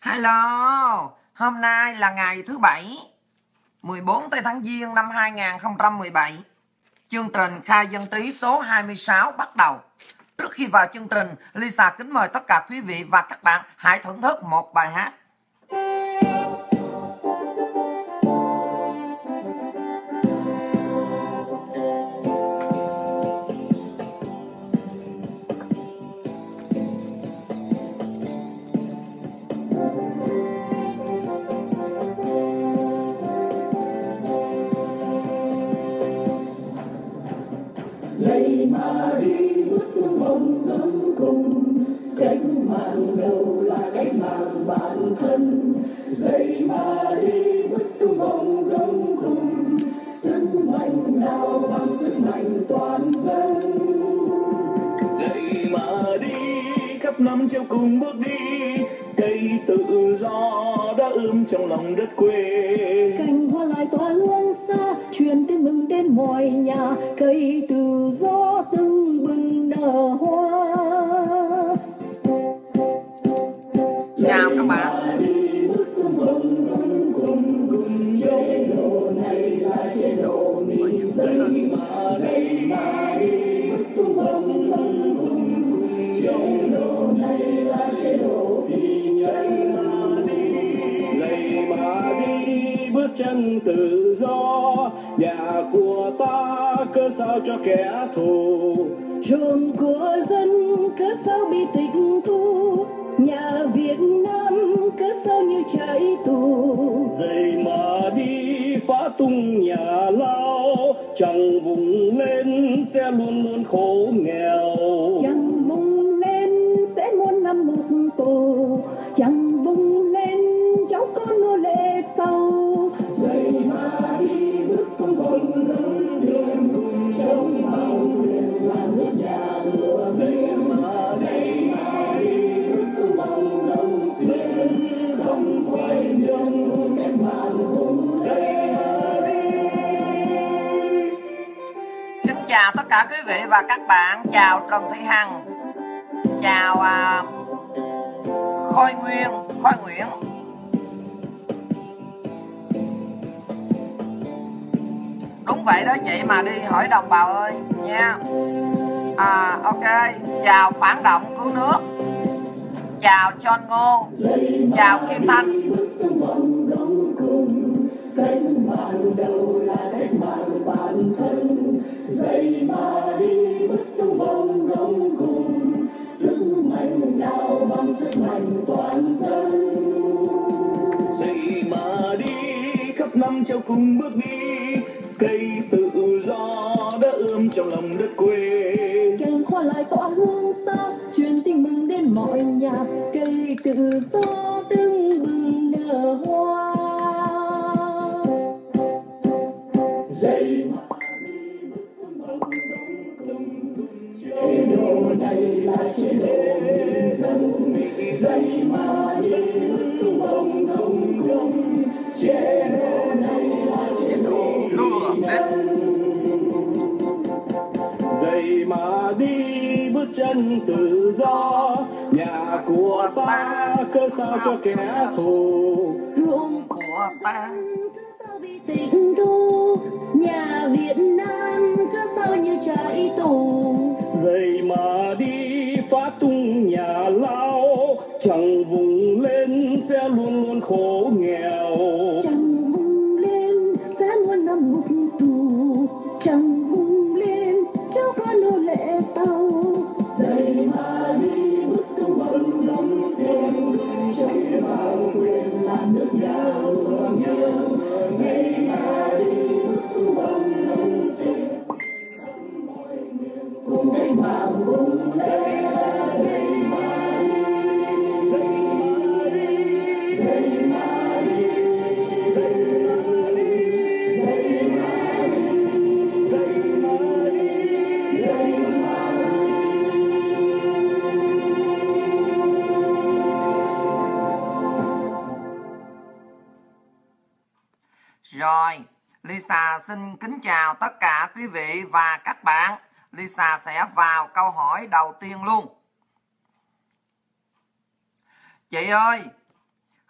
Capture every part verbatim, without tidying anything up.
Hello, hôm nay là ngày thứ bảy, mười bốn tháng Giêng năm hai nghìn không trăm mười bảy. Chương trình Khai Dân Trí số hai mươi sáu bắt đầu. Trước khi vào chương trình, Lisa kính mời tất cả quý vị và các bạn hãy thưởng thức một bài hát. Dậy mà đi bước tung vòng ngắm cùng, cách mạng đầu là cách mạng bản thân. Dậy mà đi bước tung vòng ngắm cùng, sức mạnh nào bằng sức mạnh toàn dân. Dậy mà đi khắp năm châu cùng bước đi, cây tự do đã ươm trong lòng đất quê. Cành hoa lại tỏa hương xa, truyền tin mừng đến mọi nhà, cây tự do tưng bừng nở hoa. Chào các bạn. Chế độ này là chế độ mỹ dân. Dậy mà đi bước tung vòng ngắm cùng, chế độ này là chế độ phi nhân. Dậy mà đi bước chân tự do, nhà của ta cớ sao cho kẻ thù. Ruộng của dân cớ sao bị tịch thu, nhà Việt Nam cớ sao như trại tù. Dậy mà đi phá tung nhà lao, chẳng vùng lên sẽ luôn luôn khổ nghèo. Chẳng vùng lên sẽ muôn năm ngục tù, chẳng vùng lên cháu con nô lệ phâu. Dậy mà đi bước tung vòng ngắm xuyên, chống bao quyền làm nước nhà lửa. Dậy mà dậy mà đi bước tung vòng ngắm xuyên, không xoay lưng cách mạng hùng. Dậy mà đi. Kính chào tất cả quý vị và các bạn. Chào Trần Thị Hằng. Chào à, Khôi Nguyên, Khôi Nguyễn. Đúng vậy đó chị, mà đi hỏi đồng bào ơi nha. À, ok. Chào Phản Động Cứu Nước. Chào John Ngô. Chào Kim Thanh. Cách mạng đầu là cách mạng bản thân. Dậy mà đi bước tung vòng ngắm cùng, sức mạnh nào bằng sức mạnh toàn dân. Dậy mà đi khắp năm châu cùng bước đi, cây tự do đã ươm trong lòng đất quê. Cành hoa lại tỏa hương xa, truyền tin mừng đến mọi nhà, cây tự do tưng bừng nở hoa. Dậy mà đi bước tung vòng ngắm cùng, chế độ này là chế độ mỹ dân. Dậy mà đi bước tung vòng ngắm cùng, chế độ này là chế độ phi nhân. Dậy mà đi bước chân tự do, nhà của ta cớ sao cho kẻ thù. Ruộng Của ta sao bị tịch thu, nhà Việt Nam cớ sao như trại tù. Dậy mà đi phá tung nhà lao, chẳng vùng lên sẽ luôn luôn khổ nghèo. Chẳng vùng lên sẽ muôn năm ngục tù, chẳng vùng lên cháu con nô lệ tàu. Dậy mà đi bước tung vòng ngắm xuyên, chống bao quyền làm nước nhà lửa nghiêng. Dậy mà đi bước tung vòng ngắm xuyên, cùng cách mạng vùng lên. Dậy mà đi, dậy mà đi, dậy mà đi, dậy mà đi, dậy mà đi, dậy mà đi, dậy mà đi. Rồi, Lisa xin kính chào tất cả quý vị và các bạn. Lisa sẽ vào câu hỏi đầu tiên luôn. Chị ơi,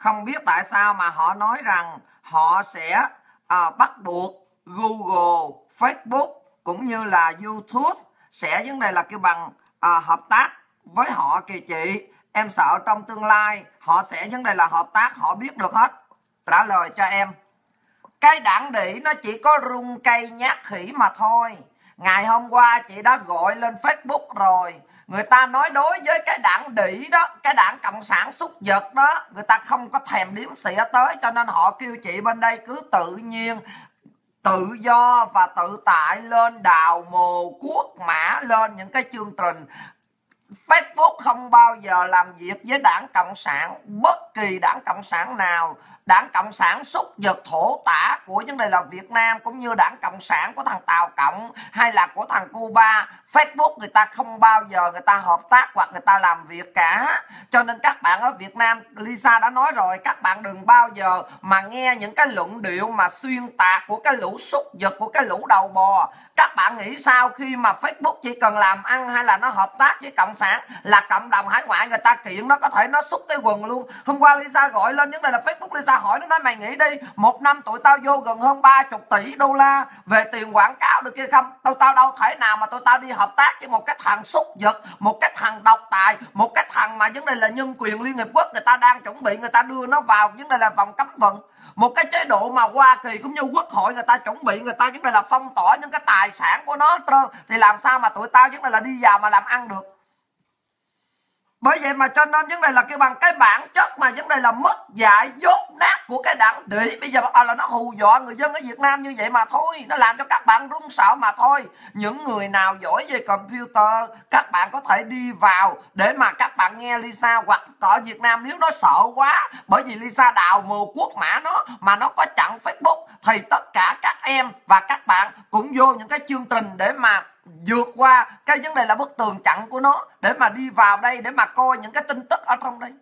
Không biết tại sao mà họ nói rằng họ sẽ à, bắt buộc Google, Facebook cũng như là YouTube sẽ vấn đề là kêu bằng à, hợp tác với họ kìa chị. Em sợ trong tương lai họ sẽ vấn đề là hợp tác, họ biết được hết. Trả lời cho em, cái đảng đĩ nó chỉ có rung cây nhát khỉ mà thôi. Ngày hôm qua chị đã gọi lên Facebook rồi, người ta nói đối với cái đảng đĩ đó, cái đảng Cộng sản súc vật đó, người ta không có thèm đếm xỉa tới, cho nên họ kêu chị bên đây cứ tự nhiên tự do và tự tại lên đào mồ cuốc mã lên những cái chương trình. Facebook không bao giờ làm việc với đảng Cộng sản, bất kỳ đảng Cộng sản nào. Đảng Cộng sản súc vật thổ tả của vấn đề là Việt Nam, cũng như đảng Cộng sản của thằng Tàu Cộng hay là của thằng Cuba, Facebook người ta không bao giờ người ta hợp tác hoặc người ta làm việc cả. Cho nên các bạn ở Việt Nam, Lisa đã nói rồi, các bạn đừng bao giờ mà nghe những cái luận điệu mà xuyên tạc của cái lũ súc vật, của cái lũ đầu bò. Các bạn nghĩ sao khi mà Facebook chỉ cần làm ăn hay là nó hợp tác với Cộng sản là cộng đồng hải ngoại người ta kiện nó có thể nó xúc tới quần luôn. Hôm qua Lisa gọi lên vấn đề là Facebook, Lisa hỏi nó, nói mày nghĩ đi, một năm tụi tao vô gần hơn ba mươi tỷ đô la về tiền quảng cáo được kia không? Tụi tao đâu thể nào mà tụi tao đi hợp tác với một cái thằng xúc vật, một cái thằng độc tài, một cái thằng mà vấn đề là nhân quyền Liên Hiệp Quốc người ta đang chuẩn bị người ta đưa nó vào vấn đề là vòng cấm vận. Một cái chế độ mà Hoa Kỳ cũng như Quốc hội người ta chuẩn bị người ta vấn đề là phong tỏa những cái tài sản của nó trơn, thì làm sao mà tụi tao vấn đề là đi vào mà làm ăn được. Bởi vậy mà cho nên vấn đề là kêu bằng cái bản chất mà vấn đề là mất dạy dốt nát của cái đảng đĩ. Bây giờ bắt đầu là nó hù dọa người dân ở Việt Nam như vậy mà thôi. Nó làm cho các bạn run sợ mà thôi. Những người nào giỏi về computer, các bạn có thể đi vào để mà các bạn nghe Lisa. Hoặc ở Việt Nam nếu nó sợ quá, bởi vì Lisa đào mồ cuốc mã nó mà nó có chặn Facebook, thì tất cả các em và các bạn cũng vô những cái chương trình để mà vượt qua cái vấn đề là bức tường chặn của nó, để mà đi vào đây để mà coi những cái tin tức ở trong đây.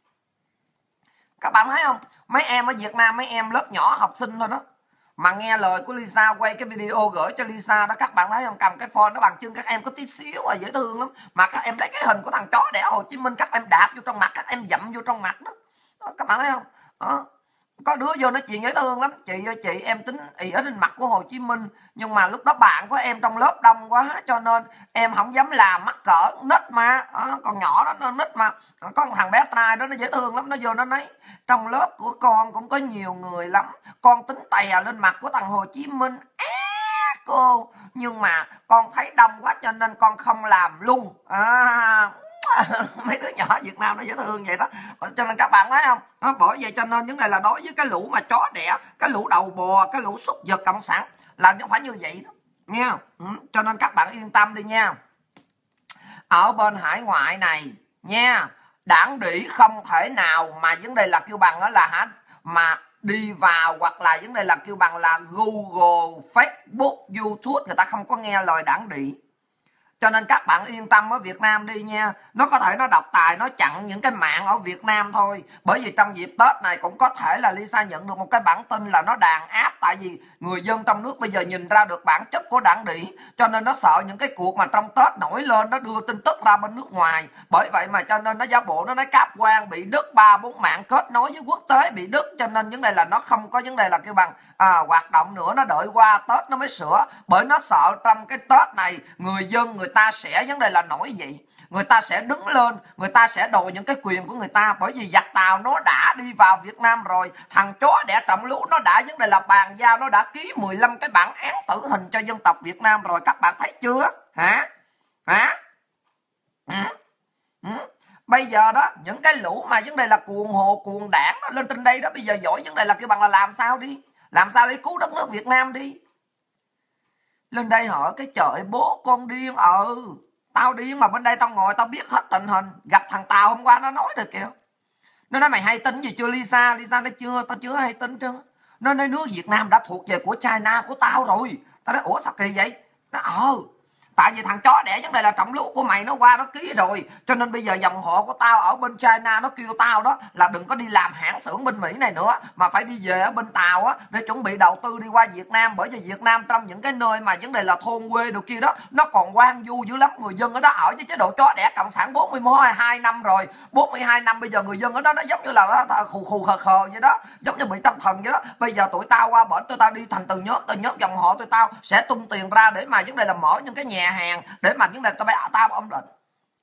Các bạn thấy không, mấy em ở Việt Nam, mấy em lớp nhỏ học sinh thôi đó, mà nghe lời của Lisa, quay cái video gửi cho Lisa đó, các bạn thấy không, cầm cái phone nó bằng chân các em có tí xíu à, dễ thương lắm. Mà các em lấy cái hình của thằng chó đẻ Hồ Chí Minh, các em đạp vô trong mặt, các em dậm vô trong mặt đó, đó các bạn thấy không đó. Có đứa vô nói chuyện dễ thương lắm, chị ơi chị em tính ỉ ở trên mặt của Hồ Chí Minh, nhưng mà lúc đó bạn của em trong lớp đông quá cho nên em không dám làm, mắc cỡ nít mà à, còn nhỏ đó nó nít mà. Có một thằng bé trai đó nó dễ thương lắm, nó vô nó nói trong lớp của con cũng có nhiều người lắm, con tính tè lên mặt của thằng Hồ Chí Minh á cô, nhưng mà con thấy đông quá cho nên con không làm luôn à. Mấy đứa nhỏ Việt Nam nó dễ thương vậy đó. Cho nên các bạn thấy không, nó bởi vậy cho nên những này là đối với cái lũ mà chó đẻ, cái lũ đầu bò, cái lũ súc vật cộng sản là không phải như vậy đó nghe. Ừ. Cho nên các bạn yên tâm đi nha. Ở bên hải ngoại này nha, đảng đĩ không thể nào mà vấn đề là kêu bằng đó là hả mà đi vào, hoặc là vấn đề là kêu bằng là Google, Facebook, YouTube người ta không có nghe lời đảng đĩ. Cho nên các bạn yên tâm ở Việt Nam đi nha. Nó có thể nó độc tài, nó chặn những cái mạng ở Việt Nam thôi. Bởi vì trong dịp Tết này cũng có thể là Lisa nhận được một cái bản tin là nó đàn áp. Tại vì người dân trong nước bây giờ nhìn ra được bản chất của đảng đĩ, cho nên nó sợ những cái cuộc mà trong Tết nổi lên, nó đưa tin tức ra bên nước ngoài. Bởi vậy mà cho nên nó giáo bộ nó nói cáp quan bị đứt, ba bốn mạng kết nối với quốc tế bị đứt. Cho nên vấn đề là nó không có vấn đề là kêu bằng à, hoạt động nữa, nó đợi qua Tết nó mới sửa. Bởi nó sợ trong cái Tết này người dân người ta sẽ vấn đề là nổi dậy, người ta sẽ đứng lên, người ta sẽ đòi những cái quyền của người ta. Bởi vì giặc Tàu nó đã đi vào Việt Nam rồi, thằng chó đẻ Trọng Lũ nó đã vấn đề là bàn giao, nó đã ký mười lăm cái bản án tử hình cho dân tộc Việt Nam rồi. Các bạn thấy chưa hả hả ừ. Ừ. Bây giờ đó những cái lũ mà vấn đề là cuồng hồ cuồng đảng nó lên trên đây đó, bây giờ giỏi vấn đề là kêu bằng là làm sao đi, làm sao để cứu đất nước Việt Nam đi. Lên đây hỏi cái trời bố con điên, ừ tao điên mà bên đây tao ngồi tao biết hết tình hình. Gặp thằng Tàu hôm qua nó nói được kìa, nó nói mày hay tin gì chưa Lisa? Lisa nói chưa, tao chưa hay tin chứ. Nó nói nước Việt Nam đã thuộc về của China của tao rồi. Tao nói ủa sao kỳ vậy? Nó ờ Tại vì thằng chó đẻ vấn đề là trọng lúa của mày nó qua nó ký rồi, cho nên bây giờ dòng họ của tao ở bên China nó kêu tao đó là đừng có đi làm hãng xưởng bên Mỹ này nữa, mà phải đi về ở bên Tàu á để chuẩn bị đầu tư đi qua Việt Nam. Bởi vì Việt Nam trong những cái nơi mà vấn đề là thôn quê đồ kia đó, nó còn hoang vu dữ lắm, người dân ở đó ở với chế độ chó đẻ cộng sản bốn mươi hai năm rồi, bốn mươi hai năm bây giờ người dân ở đó nó giống như là nó khù khù khờ khờ vậy đó, giống như bị tâm thần vậy đó. Bây giờ tụi tao qua bển tụi tao đi thành từng nhóm, từng nhóm dòng họ tụi tao sẽ tung tiền ra để mà vấn đề là mở những cái nhà hàng để mà vấn đề tao bây tao ổn định.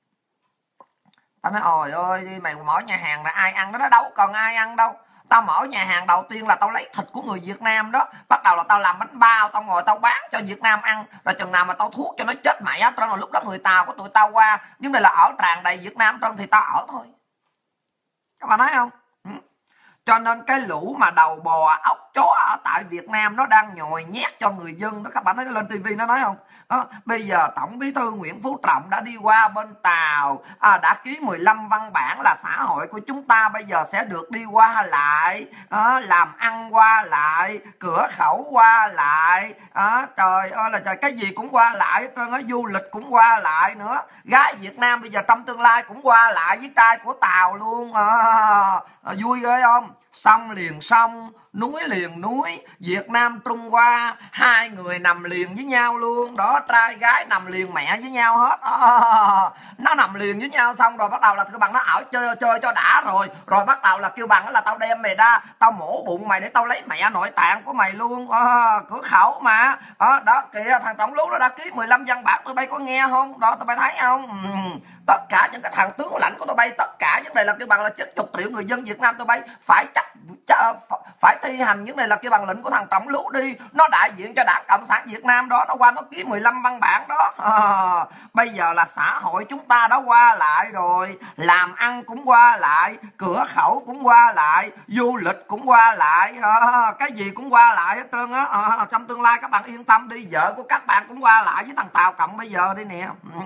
Tao nói ôi ơi mày mở nhà hàng là ai ăn đó, đó đâu còn ai ăn đâu. Tao mở nhà hàng đầu tiên là tao lấy thịt của người Việt Nam đó, bắt đầu là tao làm bánh bao, tao ngồi tao bán cho Việt Nam ăn, rồi chừng nào mà tao thuốc cho nó chết mày á, rồi lúc đó người Tàu của tụi tao qua, nhưng mà là ở tràn đầy Việt Nam trong thì tao ở thôi. Các bạn thấy không? Ừ. Cho nên cái lũ mà đầu bò ốc chó ở tại Việt Nam nó đang nhồi nhét cho người dân đó. Các bạn thấy nó lên tivi nó nói không đó, bây giờ Tổng Bí thư Nguyễn Phú Trọng đã đi qua bên Tàu, à, đã ký mười lăm văn bản là xã hội của chúng ta bây giờ sẽ được đi qua lại, à, làm ăn qua lại, cửa khẩu qua lại, à, trời ơi là trời, cái gì cũng qua lại, du lịch cũng qua lại nữa, gái Việt Nam bây giờ trong tương lai cũng qua lại với trai của Tàu luôn, à, à, vui ghê không? Sông liền sông, núi liền núi, Việt Nam Trung Hoa hai người nằm liền với nhau luôn đó, trai gái nằm liền mẹ với nhau hết. À, nó nằm liền với nhau xong rồi bắt đầu là kêu bằng nó ở chơi chơi cho đã rồi rồi bắt đầu là kêu bằng là tao đem mày ra, tao mổ bụng mày để tao lấy mẹ nội tạng của mày luôn. À, cửa khẩu mà. À, đó kìa thằng Tổng Lú nó đã ký mười lăm văn bản, tụi bay có nghe không đó, tụi bay thấy không? Ừ. Tất cả những cái thằng tướng lãnh của tụi bay, tất cả vấn đề là kêu bằng là chín mươi triệu người dân Việt Nam tụi bay phải chắc phải thi hành những này là cái bằng lệnh của thằng Tổng Lú đi, nó đại diện cho Đảng Cộng sản Việt Nam đó, nó qua nó ký mười lăm văn bản đó. À, bây giờ là xã hội chúng ta đã qua lại rồi, làm ăn cũng qua lại, cửa khẩu cũng qua lại, du lịch cũng qua lại, à, cái gì cũng qua lại hết trơn á. À, trong tương lai các bạn yên tâm đi, vợ của các bạn cũng qua lại với thằng Tàu Cộng bây giờ đây nè. Ừ.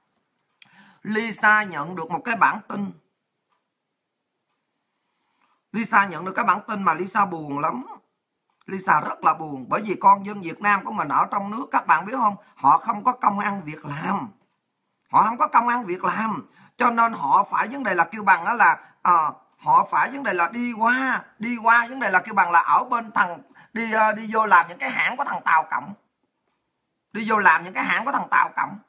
Lisa nhận được một cái bản tin, Lisa nhận được cái bản tin mà Lisa buồn lắm. Lisa rất là buồn, bởi vì con dân Việt Nam của mình ở trong nước, các bạn biết không, họ không có công ăn việc làm, họ không có công ăn việc làm, cho nên họ phải vấn đề là kêu bằng đó là à, họ phải vấn đề là đi qua đi qua vấn đề là kêu bằng là ở bên thằng đi đi vô làm những cái hãng của thằng Tàu Cộng, đi vô làm những cái hãng của thằng Tàu Cộng.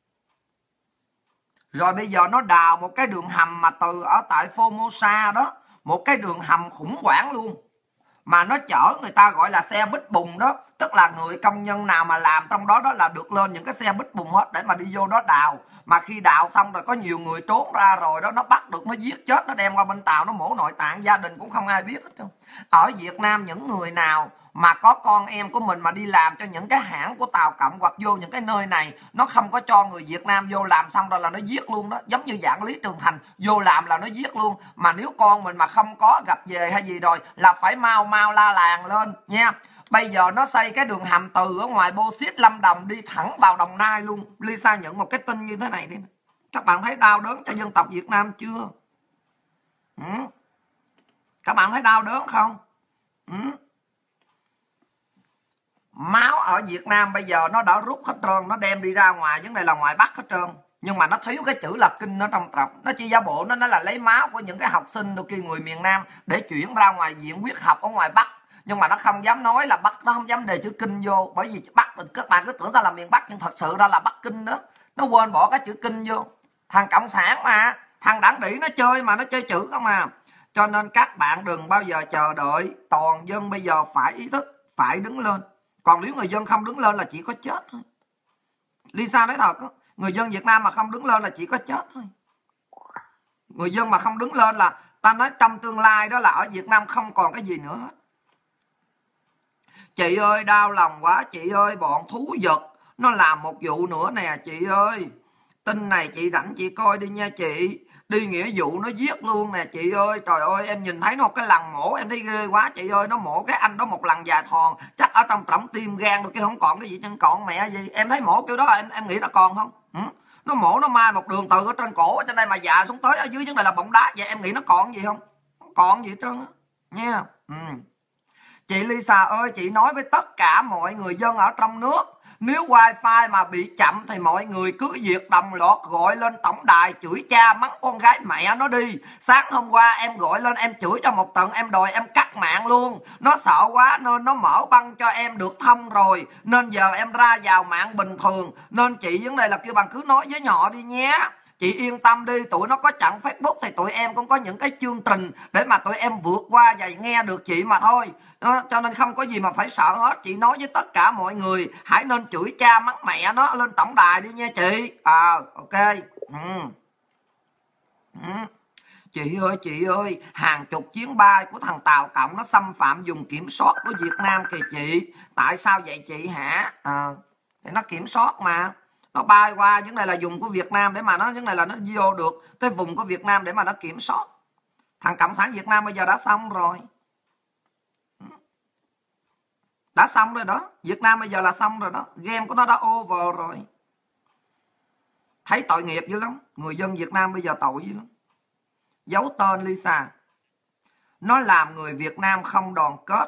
Rồi bây giờ nó đào một cái đường hầm mà từ ở tại Formosa đó, một cái đường hầm khủng hoảng luôn, mà nó chở người ta gọi là xe bít bùng đó, tức là người công nhân nào mà làm trong đó đó là được lên những cái xe bít bùng hết để mà đi vô đó đào. Mà khi đào xong rồi có nhiều người trốn ra rồi đó, nó bắt được nó giết chết, nó đem qua bên Tàu nó mổ nội tạng, gia đình cũng không ai biết hết trơn. Ở Việt Nam những người nào mà có con em của mình mà đi làm cho những cái hãng của Tàu Cộng hoặc vô những cái nơi này, nó không có cho người Việt Nam vô làm, xong rồi là nó giết luôn đó, giống như dạng Lý Trường Thành vô làm là nó giết luôn. Mà nếu con mình mà không có gặp về hay gì rồi là phải mau mau la làng lên nha. Bây giờ nó xây cái đường hầm từ ở ngoài Bô Xít Lâm Đồng đi thẳng vào Đồng Nai luôn. Lisa nhận một cái tin như thế này đi, các bạn thấy đau đớn cho dân tộc Việt Nam chưa? Ừ. Các bạn thấy đau đớn không? Ừ. Máu ở Việt Nam bây giờ nó đã rút hết trơn, nó đem đi ra ngoài, vấn đề là ngoài Bắc hết trơn, nhưng mà nó thiếu cái chữ là kinh ở trong trọng. Nó chỉ giả bộ nó nói là lấy máu của những cái học sinh đôi kia người miền Nam để chuyển ra ngoài viện huyết học ở ngoài Bắc, nhưng mà nó không dám nói là Bắc, nó không dám đề chữ kinh vô, bởi vì Bắc các bạn cứ tưởng ra là miền Bắc nhưng thật sự ra là Bắc Kinh đó, nó quên bỏ cái chữ kinh vô. Thằng Cộng sản mà, thằng đảng đỉ nó chơi mà, nó chơi chữ không à. Cho nên các bạn đừng bao giờ chờ đợi, toàn dân bây giờ phải ý thức, phải đứng lên. Còn nếu người dân không đứng lên là chỉ có chết thôi. Lisa nói thật đó, người dân Việt Nam mà không đứng lên là chỉ có chết thôi. Người dân mà không đứng lên là ta nói trong tương lai đó là ở Việt Nam không còn cái gì nữa hết. Chị ơi đau lòng quá chị ơi, bọn thú vật nó làm một vụ nữa nè chị ơi. Tin này chị rảnh chị coi đi nha chị. Đi nghĩa vụ nó giết luôn nè chị ơi. Trời ơi em nhìn thấy nó cái lần mổ em thấy ghê quá chị ơi. Nó mổ cái anh đó một lần dài thòn, chắc ở trong trọng tim gan rồi, cái không còn cái gì chân, còn mẹ gì. Em thấy mổ kiểu đó em em nghĩ là còn không? Ừ? Nó mổ nó mai một đường từ ở trên cổ ở trên đây mà dạ xuống tới ở dưới vấn đề là bọng đá, vậy em nghĩ nó còn gì không? Không còn gì hết trơn á nha. Ừ. Chị Lisa ơi, chị nói với tất cả mọi người dân ở trong nước, nếu wifi mà bị chậm thì mọi người cứ việc đồng loạt gọi lên tổng đài chửi cha mắng con gái mẹ nó đi. Sáng hôm qua em gọi lên em chửi cho một trận, em đòi em cắt mạng luôn. Nó sợ quá nên nó mở băng cho em được thông rồi, nên giờ em ra vào mạng bình thường. Nên chị vấn đề là kêu bằng cứ nói với nhỏ đi nhé. Chị yên tâm đi, tụi nó có chặn Facebook thì tụi em cũng có những cái chương trình để mà tụi em vượt qua và nghe được chị mà thôi. Đó, cho nên không có gì mà phải sợ hết. Chị nói với tất cả mọi người hãy nên chửi cha mắng mẹ nó lên tổng đài đi nha chị. À ok. ừ. Ừ. Chị ơi chị ơi, hàng chục chuyến bay của thằng Tàu Cộng nó xâm phạm vùng kiểm soát của Việt Nam kìa chị. Tại sao vậy chị hả? À, thì nó kiểm soát mà, nó bay qua những này là vùng của Việt Nam để mà nó những này là nó vô được cái vùng của Việt Nam để mà nó kiểm soát. Thằng Cộng sản Việt Nam bây giờ đã xong rồi, đã xong rồi đó. Việt Nam bây giờ là xong rồi đó, game của nó đã over rồi. Thấy tội nghiệp dữ lắm, người dân Việt Nam bây giờ tội dữ lắm. Giấu tên Lisa, nó làm người Việt Nam không đoàn kết.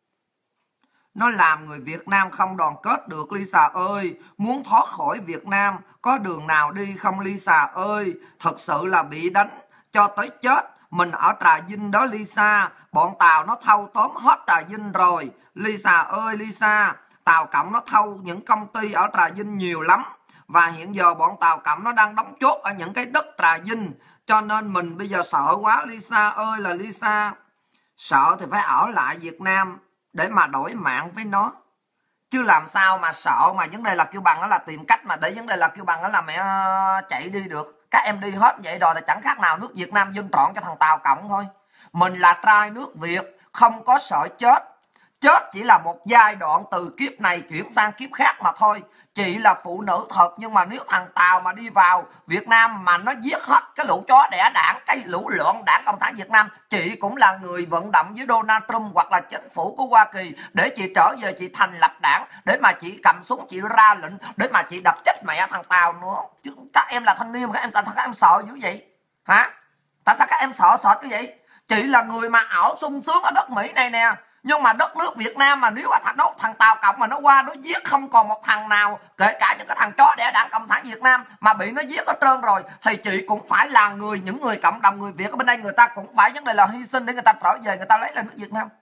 Nó làm người Việt Nam không đoàn kết được Lisa ơi. Muốn thoát khỏi Việt Nam có đường nào đi không Lisa ơi? Thật sự là bị đánh cho tới chết. Mình ở Trà Vinh đó Lisa, bọn Tàu nó thâu tóm hết Trà Vinh rồi. Lisa ơi Lisa, Tàu Cộng nó thâu những công ty ở Trà Vinh nhiều lắm. Và hiện giờ bọn Tàu Cộng nó đang đóng chốt ở những cái đất Trà Vinh. Cho nên mình bây giờ sợ quá Lisa ơi là Lisa. Sợ thì phải ở lại Việt Nam để mà đổi mạng với nó, chứ làm sao mà sợ mà vấn đề là kêu bằng đó là tìm cách mà để vấn đề là kêu bằng đó là mẹ chạy đi được. Các em đi hết vậy rồi thì chẳng khác nào nước Việt Nam dân trọn cho thằng Tàu Cộng thôi. Mình là trai nước Việt, không có sợ chết. Chết chỉ là một giai đoạn từ kiếp này chuyển sang kiếp khác mà thôi. Chị là phụ nữ thật, nhưng mà nếu thằng Tàu mà đi vào Việt Nam mà nó giết hết cái lũ chó đẻ đảng, cái lũ loạn đảng Cộng sản Việt Nam, chị cũng là người vận động với Donald Trump hoặc là chính phủ của Hoa Kỳ để chị trở về chị thành lập đảng, để mà chị cầm súng chị ra lệnh để mà chị đập chết mẹ thằng Tàu nữa. Chứ các em là thanh niên mà các em tại sao các em sợ dữ vậy hả? Tại sao các em sợ sệt cái vậy? Chị là người mà ở sung sướng ở đất Mỹ này nè, nhưng mà đất nước Việt Nam mà nếu mà thằng đó, thằng Tàu Cộng mà nó qua nó giết không còn một thằng nào, kể cả những cái thằng chó đẻ đảng Cộng sản Việt Nam mà bị nó giết hết trơn rồi, thì chị cũng phải là người, những người cộng đồng người Việt ở bên đây, người ta cũng phải vấn đề là hy sinh để người ta trở về, người ta lấy lại nước Việt Nam.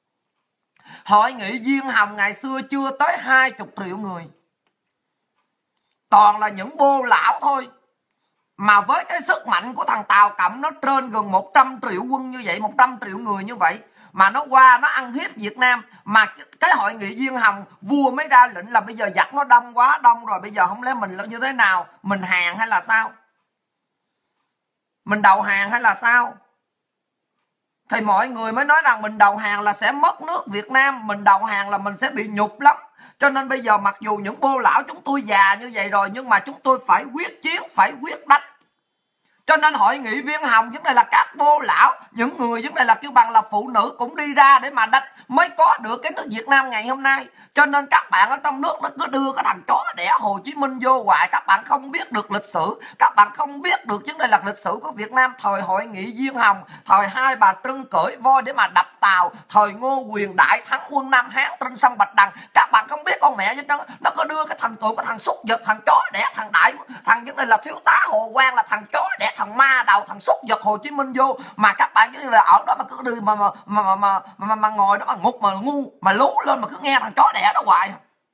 Hội nghị Diên Hồng ngày xưa chưa tới hai mươi triệu người, toàn là những bô lão thôi. Mà với cái sức mạnh của thằng Tàu Cộng nó trên gần một trăm triệu quân như vậy, một trăm triệu người như vậy, mà nó qua nó ăn hiếp Việt Nam. Mà cái hội nghị Diên Hồng vua mới ra lệnh là bây giờ giặc nó đông quá đông rồi, bây giờ không lẽ mình như thế nào? Mình hàng hay là sao? Mình đầu hàng hay là sao? Thì mọi người mới nói rằng mình đầu hàng là sẽ mất nước Việt Nam, mình đầu hàng là mình sẽ bị nhục lắm. Cho nên bây giờ mặc dù những bô lão chúng tôi già như vậy rồi, nhưng mà chúng tôi phải quyết chiến, phải quyết đánh. Cho nên hội nghị Viên Hồng vấn đề là các bô lão, những người vấn đề là kêu bằng là phụ nữ cũng đi ra để mà đánh mới có được cái nước Việt Nam ngày hôm nay. Cho nên các bạn ở trong nước nó cứ đưa cái thằng chó đẻ Hồ Chí Minh vô hoài. Các bạn không biết được lịch sử, các bạn không biết được vấn đề là lịch sử của Việt Nam thời hội nghị Diên Hồng, thời Hai Bà Trưng cưỡi voi để mà đập Tàu, thời Ngô Quyền đại thắng quân Nam Hán trên sông Bạch Đằng. Các bạn không biết con mẹ với nó, nó có đưa cái thằng tụi cái thằng xúc vật, thằng chó đẻ, thằng đại, thằng vấn đề là thiếu tá Hồ Quang là thằng chó đẻ, thằng ma đầu, thằng xúc vật Hồ Chí Minh vô. Mà các bạn như là ở đó mà cứ đưa mà mà mà mà mà, mà, mà ngồi đó mà ngục mà ngu mà lú lên mà cứ nghe thằng chó đẻ đó hoài.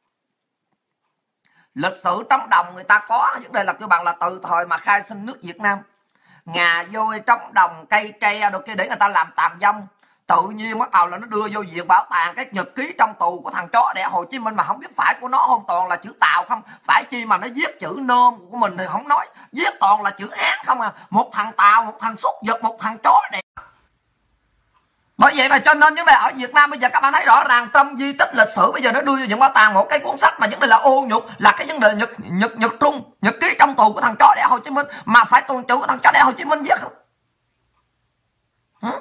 Lịch sử trống đồng người ta có vấn đề là cơ bản là từ thời mà khai sinh nước Việt Nam, ngà vôi trống đồng cây tre đồ kia để người ta làm tàm dông. Tự nhiên bắt đầu là nó đưa vô viện bảo tàng cái nhật ký trong tù của thằng chó đẻ Hồ Chí Minh, mà không biết phải của nó không, toàn là chữ Tàu không. Phải chi mà nó viết chữ nôm của mình thì không nói, viết toàn là chữ Hán không à. Một thằng Tàu, một thằng xúc vật, một thằng chó đẻ. Bởi vậy mà cho nên vấn đề ở Việt Nam bây giờ các bạn thấy rõ ràng trong di tích lịch sử bây giờ nó đưa vô những bảo tàng một cái cuốn sách mà vấn đề là ô nhục, là cái vấn đề nhật nhật nhật trung nhật ký trong tù của thằng chó đẻ Hồ Chí Minh, mà phải tuần chủ của thằng chó đẻ Hồ Chí Minh viết không? Hả?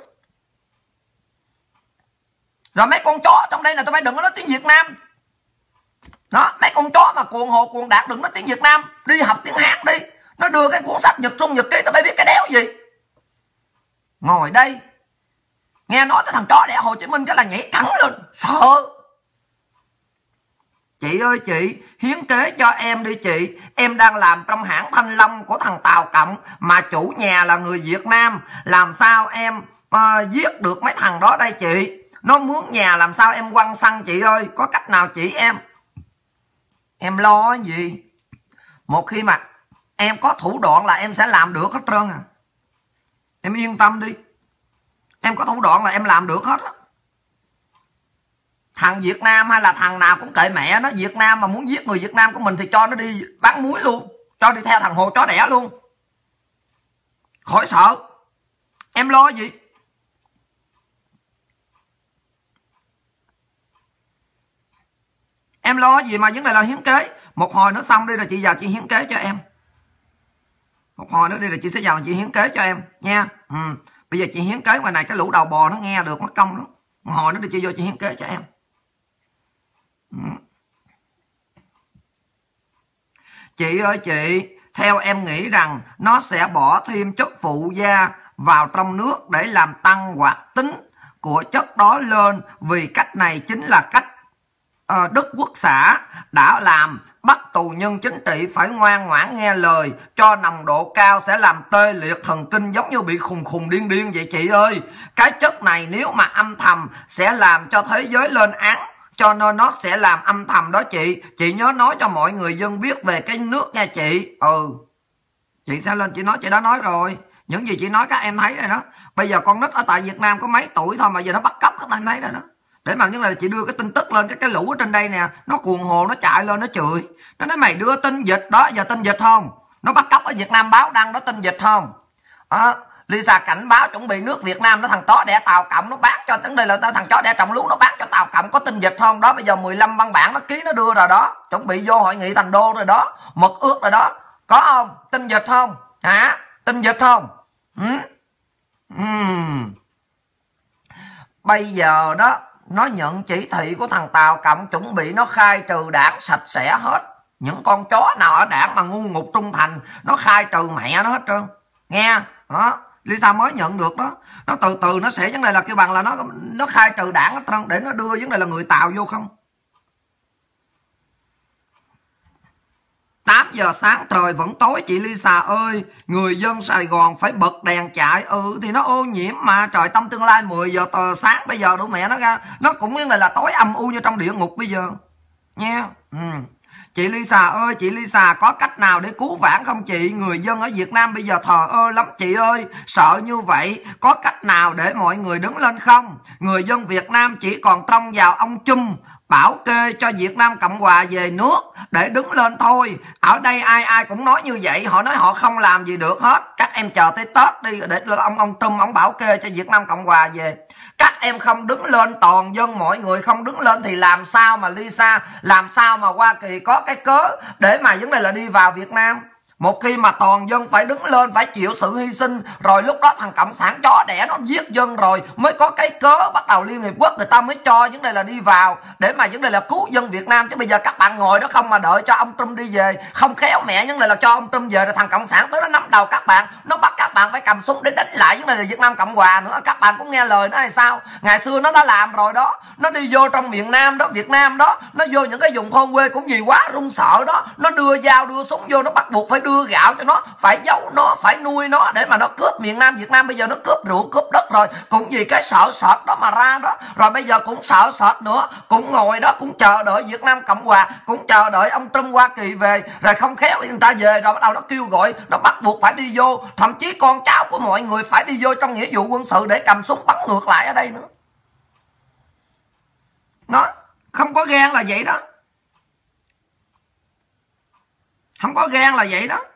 Rồi mấy con chó trong đây là tụi bay đừng có nói tiếng Việt Nam đó, mấy con chó mà cuồng hồ cuồng đảng đừng nói tiếng Việt Nam, đi học tiếng Hán đi. Nó đưa cái cuốn sách nhật trung nhật ký tụi bay biết cái đéo gì. Ngồi đây Nghe nói tới thằng chó đẻ Hồ Chí Minh cái là nhảy cắn lên, sợ. Chị ơi chị, hiến kế cho em đi chị. Em đang làm trong hãng Thanh Long của thằng Tàu Cộng, mà chủ nhà là người Việt Nam. Làm sao em uh, giết được mấy thằng đó đây chị? Nó mướn nhà làm sao em quăng xăng chị ơi? Có cách nào chị em? Em lo gì? Một khi mà em có thủ đoạn là em sẽ làm được hết trơn à. Em yên tâm đi. Em có thủ đoạn là em làm được hết á. Thằng Việt Nam hay là thằng nào cũng kệ mẹ nó. Việt Nam mà muốn giết người Việt Nam của mình thì cho nó đi bán muối luôn, cho đi theo thằng Hồ chó đẻ luôn, khỏi sợ. Em lo gì? Em lo gì mà vấn đề là hiến kế. Một hồi nữa xong đi rồi chị vào chị hiến kế cho em. Một hồi nữa đi rồi chị sẽ vào chị hiến kế cho em nha. Ừ. Bây giờ chị hiến kế ngoài này cái lũ đầu bò nó nghe được mất công lắm. Một hồi nữa đi chị vô chị hiến kế cho em. Ừ. Chị ơi chị, theo em nghĩ rằng nó sẽ bỏ thêm chất phụ gia vào trong nước để làm tăng hoạt tính của chất đó lên, vì cách này chính là cách uh, Đức Quốc xã đã làm, bắt tù nhân chính trị phải ngoan ngoãn nghe lời, cho nồng độ cao sẽ làm tê liệt thần kinh giống như bị khùng khùng điên điên vậy chị ơi. Cái chất này nếu mà âm thầm sẽ làm cho thế giới lên án, cho nên nó sẽ làm âm thầm đó chị. Chị nhớ nói cho mọi người dân biết về cái nước nha chị. Ừ, chị sẽ lên chị nói, chị đã nói rồi. Những gì chị nói các em thấy rồi đó. Bây giờ con nít ở tại Việt Nam có mấy tuổi thôi mà giờ nó bắt cóc các em thấy rồi đó. Để mà những này chị đưa cái tin tức lên, cái cái lũ ở trên đây nè, nó cuồng hồ, nó chạy lên nó chửi. Nó nói mày đưa tin dịch đó, giờ tin dịch không? Nó bắt cóc ở Việt Nam báo đăng đó, tin dịch không? À, Lisa cảnh báo chuẩn bị nước Việt Nam nó thằng chó đẻ Tàu Cộng nó bán cho, vấn đề là thằng chó đẻ Trọng Lú nó bán cho Tàu Cộng, có tin dịch không? Đó bây giờ mười lăm văn bản nó ký nó đưa rồi đó, chuẩn bị vô hội nghị thành đô rồi đó, mật ước rồi đó. Có không? Tin dịch không? Hả? Tin dịch không? Ừ? Ừ. Bây giờ đó nó nhận chỉ thị của thằng Tàu Cộng, chuẩn bị nó khai trừ đảng sạch sẽ hết. Những con chó nào ở đảng mà ngu ngục trung thành nó khai trừ mẹ nó hết trơn. Nghe đó, Lisa mới nhận được đó. Nó từ từ nó sẽ vấn đề là kêu bằng là nó nó khai trừ đảng hết trơn, để nó đưa vấn đề là người Tàu vô không. Tám giờ sáng trời vẫn tối chị Lisa ơi. Người dân Sài Gòn phải bật đèn chạy. Ừ thì nó ô nhiễm mà. Trời, trong tương lai mười giờ tờ sáng bây giờ đủ mẹ nó ra, nó cũng như là, là tối âm u như trong địa ngục bây giờ nha. Ừ. Chị Lisa ơi, chị Lisa có cách nào để cứu vãn không chị? Người dân ở Việt Nam bây giờ thờ ơ lắm chị ơi, sợ như vậy. Có cách nào để mọi người đứng lên không? Người dân Việt Nam chỉ còn trông vào ông Trump bảo kê cho Việt Nam Cộng Hòa về nước để đứng lên thôi. Ở đây ai ai cũng nói như vậy, họ nói họ không làm gì được hết. Các em chờ tới Tết đi để ông ông Trump ông bảo kê cho Việt Nam Cộng Hòa về. Các em không đứng lên, toàn dân mọi người không đứng lên thì làm sao mà Lisa, làm sao mà Hoa Kỳ có cái cớ để mà vấn đề là đi vào Việt Nam? Một khi mà toàn dân phải đứng lên, phải chịu sự hy sinh, rồi lúc đó thằng cộng sản chó đẻ nó giết dân rồi mới có cái cớ bắt đầu Liên Hiệp Quốc người ta mới cho vấn đề là đi vào để mà vấn đề là cứu dân Việt Nam. Chứ bây giờ các bạn ngồi đó không mà đợi cho ông Trump đi về, không khéo mẹ vấn đề là cho ông Trump về rồi thằng cộng sản tới nó nắm đầu các bạn, nó bắt các bạn phải cầm súng để đánh lại vấn đề là Việt Nam Cộng Hòa nữa. Các bạn cũng nghe lời nó hay sao? Ngày xưa nó đã làm rồi đó, nó đi vô trong miền Nam đó, Việt Nam đó, nó vô những cái vùng thôn quê cũng gì quá run sợ đó, nó đưa dao đưa súng vô, nó bắt buộc phải đưa gạo cho nó, phải giấu nó, phải nuôi nó để mà nó cướp miền Nam Việt Nam. Bây giờ nó cướp ruộng cướp đất rồi, cũng vì cái sợ sệt đó mà ra đó. Rồi bây giờ cũng sợ sệt nữa, cũng ngồi đó cũng chờ đợi Việt Nam Cộng Hòa, cũng chờ đợi ông Trump Hoa Kỳ về, rồi không khéo người ta về rồi bắt đầu nó kêu gọi, nó bắt buộc phải đi vô, thậm chí con cháu của mọi người phải đi vô trong nghĩa vụ quân sự để cầm súng bắn ngược lại ở đây nữa. Nó không có gan là vậy đó, không có gan là vậy đó.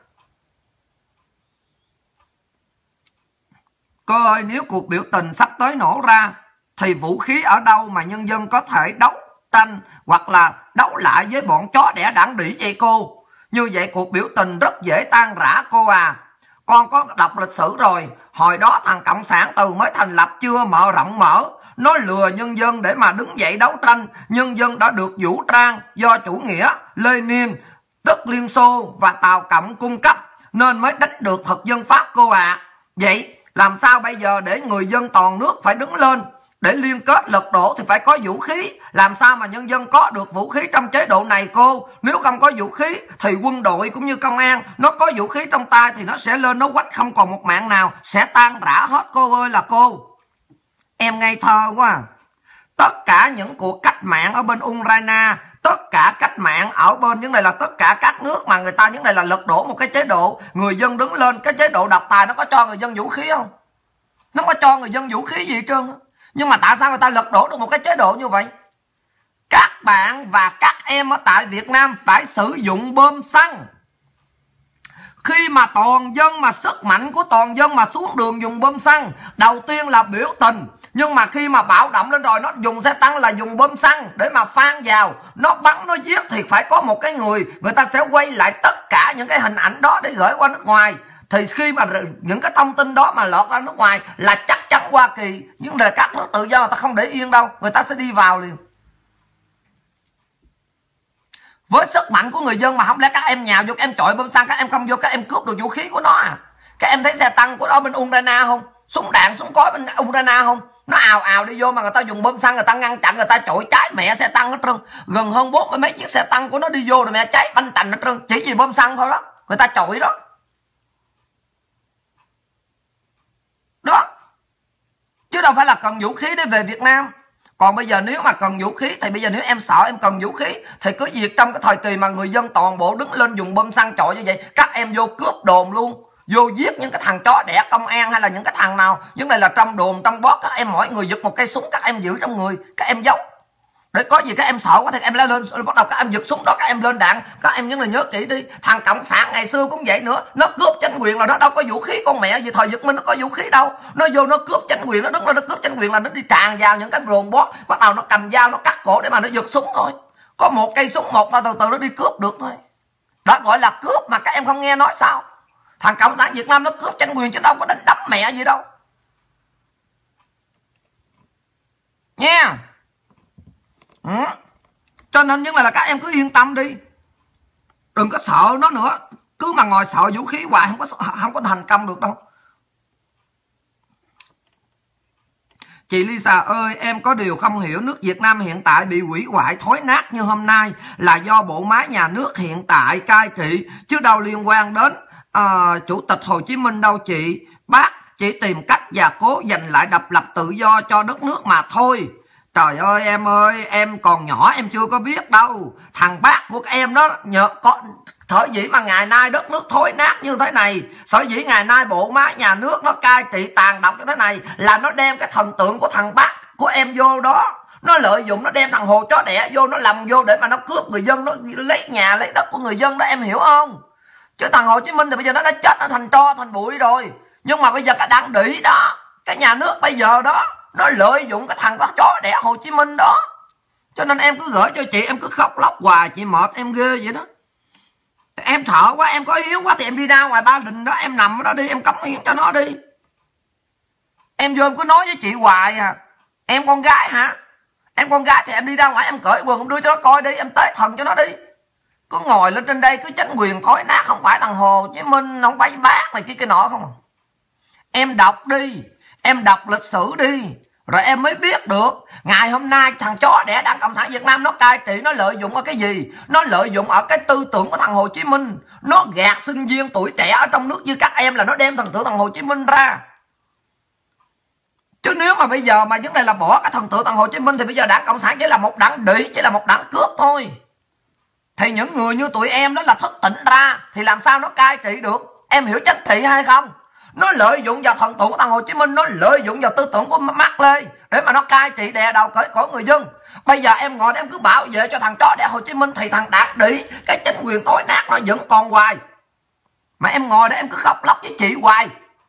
Cô ơi, nếu cuộc biểu tình sắp tới nổ ra thì vũ khí ở đâu mà nhân dân có thể đấu tranh hoặc là đấu lại với bọn chó đẻ đảng đỉ vậy cô? Như vậy cuộc biểu tình rất dễ tan rã cô à. Con có đọc lịch sử rồi, hồi đó thằng Cộng sản từ mới thành lập chưa mở rộng mở, nó lừa nhân dân để mà đứng dậy đấu tranh. Nhân dân đã được vũ trang do chủ nghĩa Lenin, tức Liên Xô và Tàu Cộng cung cấp nên mới đánh được thực dân Pháp cô ạ. À. Vậy Làm sao bây giờ để người dân toàn nước phải đứng lên để liên kết lật đổ thì phải có vũ khí. Làm sao mà nhân dân có được vũ khí trong chế độ này cô? Nếu không có vũ khí thì quân đội cũng như công an nó có vũ khí trong tay thì nó sẽ lên nó quánh không còn một mạng nào, sẽ tan rã hết cô ơi là cô. Em ngây thơ quá à. Tất cả những cuộc cách mạng ở bên Ukraine, tất cả cách mạng ở bên những này là tất cả các nước mà người ta những này là lật đổ một cái chế độ, người dân đứng lên, cái chế độ độc tài nó có cho người dân vũ khí không? Nó có cho người dân vũ khí gì hết trơn. Nhưng mà tại sao người ta lật đổ được một cái chế độ như vậy? Các bạn và các em ở tại Việt Nam phải sử dụng bom xăng. Khi mà toàn dân, mà sức mạnh của toàn dân mà xuống đường dùng bom xăng, đầu tiên là biểu tình. Nhưng mà khi mà bạo động lên rồi nó dùng xe tăng là dùng bom xăng để mà phan vào, nó bắn nó giết thì phải có một cái người, người ta sẽ quay lại tất cả những cái hình ảnh đó để gửi qua nước ngoài. Thì khi mà những cái thông tin đó mà lọt ra nước ngoài là chắc chắn Hoa Kỳ, nhưng là các nước tự do người ta không để yên đâu, người ta sẽ đi vào liền. Với sức mạnh của người dân mà không lẽ các em nhào vô, các em chọi bom xăng, các em không vô, các em cướp được vũ khí của nó à? Các em thấy xe tăng của nó bên Ukraine không? Súng đạn, súng cối bên Ukraine không? Nó ào ào đi vô mà người ta dùng bom xăng, người ta ngăn chặn, người ta chọi cháy mẹ xe tăng hết trơn. Gần hơn bốn mươi mấy chiếc xe tăng của nó đi vô rồi mẹ cháy banh tành hết trơn, chỉ vì bom xăng thôi đó, người ta chọi đó. Đó. Chứ đâu phải là cần vũ khí để về Việt Nam. Còn bây giờ nếu mà cần vũ khí thì bây giờ nếu em sợ em cần vũ khí thì cứ việc trong cái thời kỳ mà người dân toàn bộ đứng lên dùng bom xăng chọi như vậy, các em vô cướp đồn luôn, vô giết những cái thằng chó đẻ công an hay là những cái thằng nào những này là trong đồn trong bót, các em mỗi người giật một cây súng, các em giữ trong người, các em giấu để có gì các em sợ quá thì các em lên bắt đầu các em giật súng đó, các em lên đạn. Các em những là nhớ kỹ đi, thằng cộng sản ngày xưa cũng vậy nữa, nó cướp chính quyền là nó đâu có vũ khí con mẹ gì, thời Việt Minh nó có vũ khí đâu, nó vô nó cướp chính quyền, nó đứng lên nó cướp chính quyền là nó đi tràn vào những cái đồn bót, bắt đầu nó cầm dao nó cắt cổ để mà nó giật súng thôi, có một cây súng một là từ từ nó đi cướp được thôi. Đó gọi là cướp mà các em không nghe nói sao? Thằng cộng sản Việt Nam nó cướp chính quyền chứ đâu có đánh đập mẹ gì đâu nha. Ừ. Cho nên những này là các em cứ yên tâm đi, đừng có sợ nó nữa. Cứ mà ngồi sợ vũ khí hoài không có không có thành công được đâu. Chị Lisa ơi, em có điều không hiểu, nước Việt Nam hiện tại bị hủy hoại thối nát như hôm nay là do bộ máy nhà nước hiện tại cai trị, chứ đâu liên quan đến uh, Chủ tịch Hồ Chí Minh đâu chị. Bác chỉ tìm cách và cố giành lại độc lập tự do cho đất nước mà thôi. Trời ơi em ơi, em còn nhỏ em chưa có biết đâu. Thằng bác của em nó nhờ có sở dĩ mà ngày nay đất nước thối nát như thế này, sở dĩ ngày nay bộ máy nhà nước nó cai trị tàn độc như thế này là nó đem cái thần tượng của thằng bác của em vô đó, nó lợi dụng, nó đem thằng hồ chó đẻ vô, nó lầm vô để mà nó cướp người dân, nó lấy nhà lấy đất của người dân đó, em hiểu không? Chứ thằng Hồ Chí Minh thì bây giờ nó đã chết, nó thành tro thành bụi rồi. Nhưng mà bây giờ cái đảng đĩ đó, cái nhà nước bây giờ đó, nó lợi dụng cái thằng có chó đẻ Hồ Chí Minh đó. Cho nên em cứ gửi cho chị, em cứ khóc lóc hoài, chị mệt em ghê vậy đó. Em sợ quá, em có yếu quá thì em đi ra ngoài Ba Đình đó, em nằm ở đó đi, em cống hiến cho nó đi. Em vô em cứ nói với chị hoài à. Em con gái hả? Em con gái thì em đi ra ngoài em cởi quần em đưa cho nó coi đi, em tế thần cho nó đi. Cứ ngồi lên trên đây cứ chính quyền thối nát, không phải thằng Hồ Chí Minh, không phải bác này kia kia nọ không à. Em đọc đi, em đọc lịch sử đi, rồi em mới biết được ngày hôm nay thằng chó đẻ Đảng Cộng sản Việt Nam nó cai trị, nó lợi dụng ở cái gì? Nó lợi dụng ở cái tư tưởng của thằng Hồ Chí Minh. Nó gạt sinh viên tuổi trẻ ở trong nước như các em là nó đem thần tượng thằng Hồ Chí Minh ra. Chứ nếu mà bây giờ mà vấn đề là bỏ cái thần tượng thằng Hồ Chí Minh thì bây giờ Đảng Cộng sản chỉ là một đảng đĩ, chỉ là một đảng cướp thôi. Thì những người như tụi em đó là thức tỉnh ra thì làm sao nó cai trị được? Em hiểu chính trị hay không? Nó lợi dụng vào thần tượng của thằng Hồ Chí Minh, nó lợi dụng vào tư tưởng của Mác Lê để mà nó cai trị đè đầu cởi cổ người dân. Bây giờ em ngồi em cứ bảo vệ cho thằng chó đẻ Hồ Chí Minh thì thằng Đạt Đĩ, cái chính quyền tối nát nó vẫn còn hoài. Mà em ngồi để em cứ khóc lóc với chị hoài.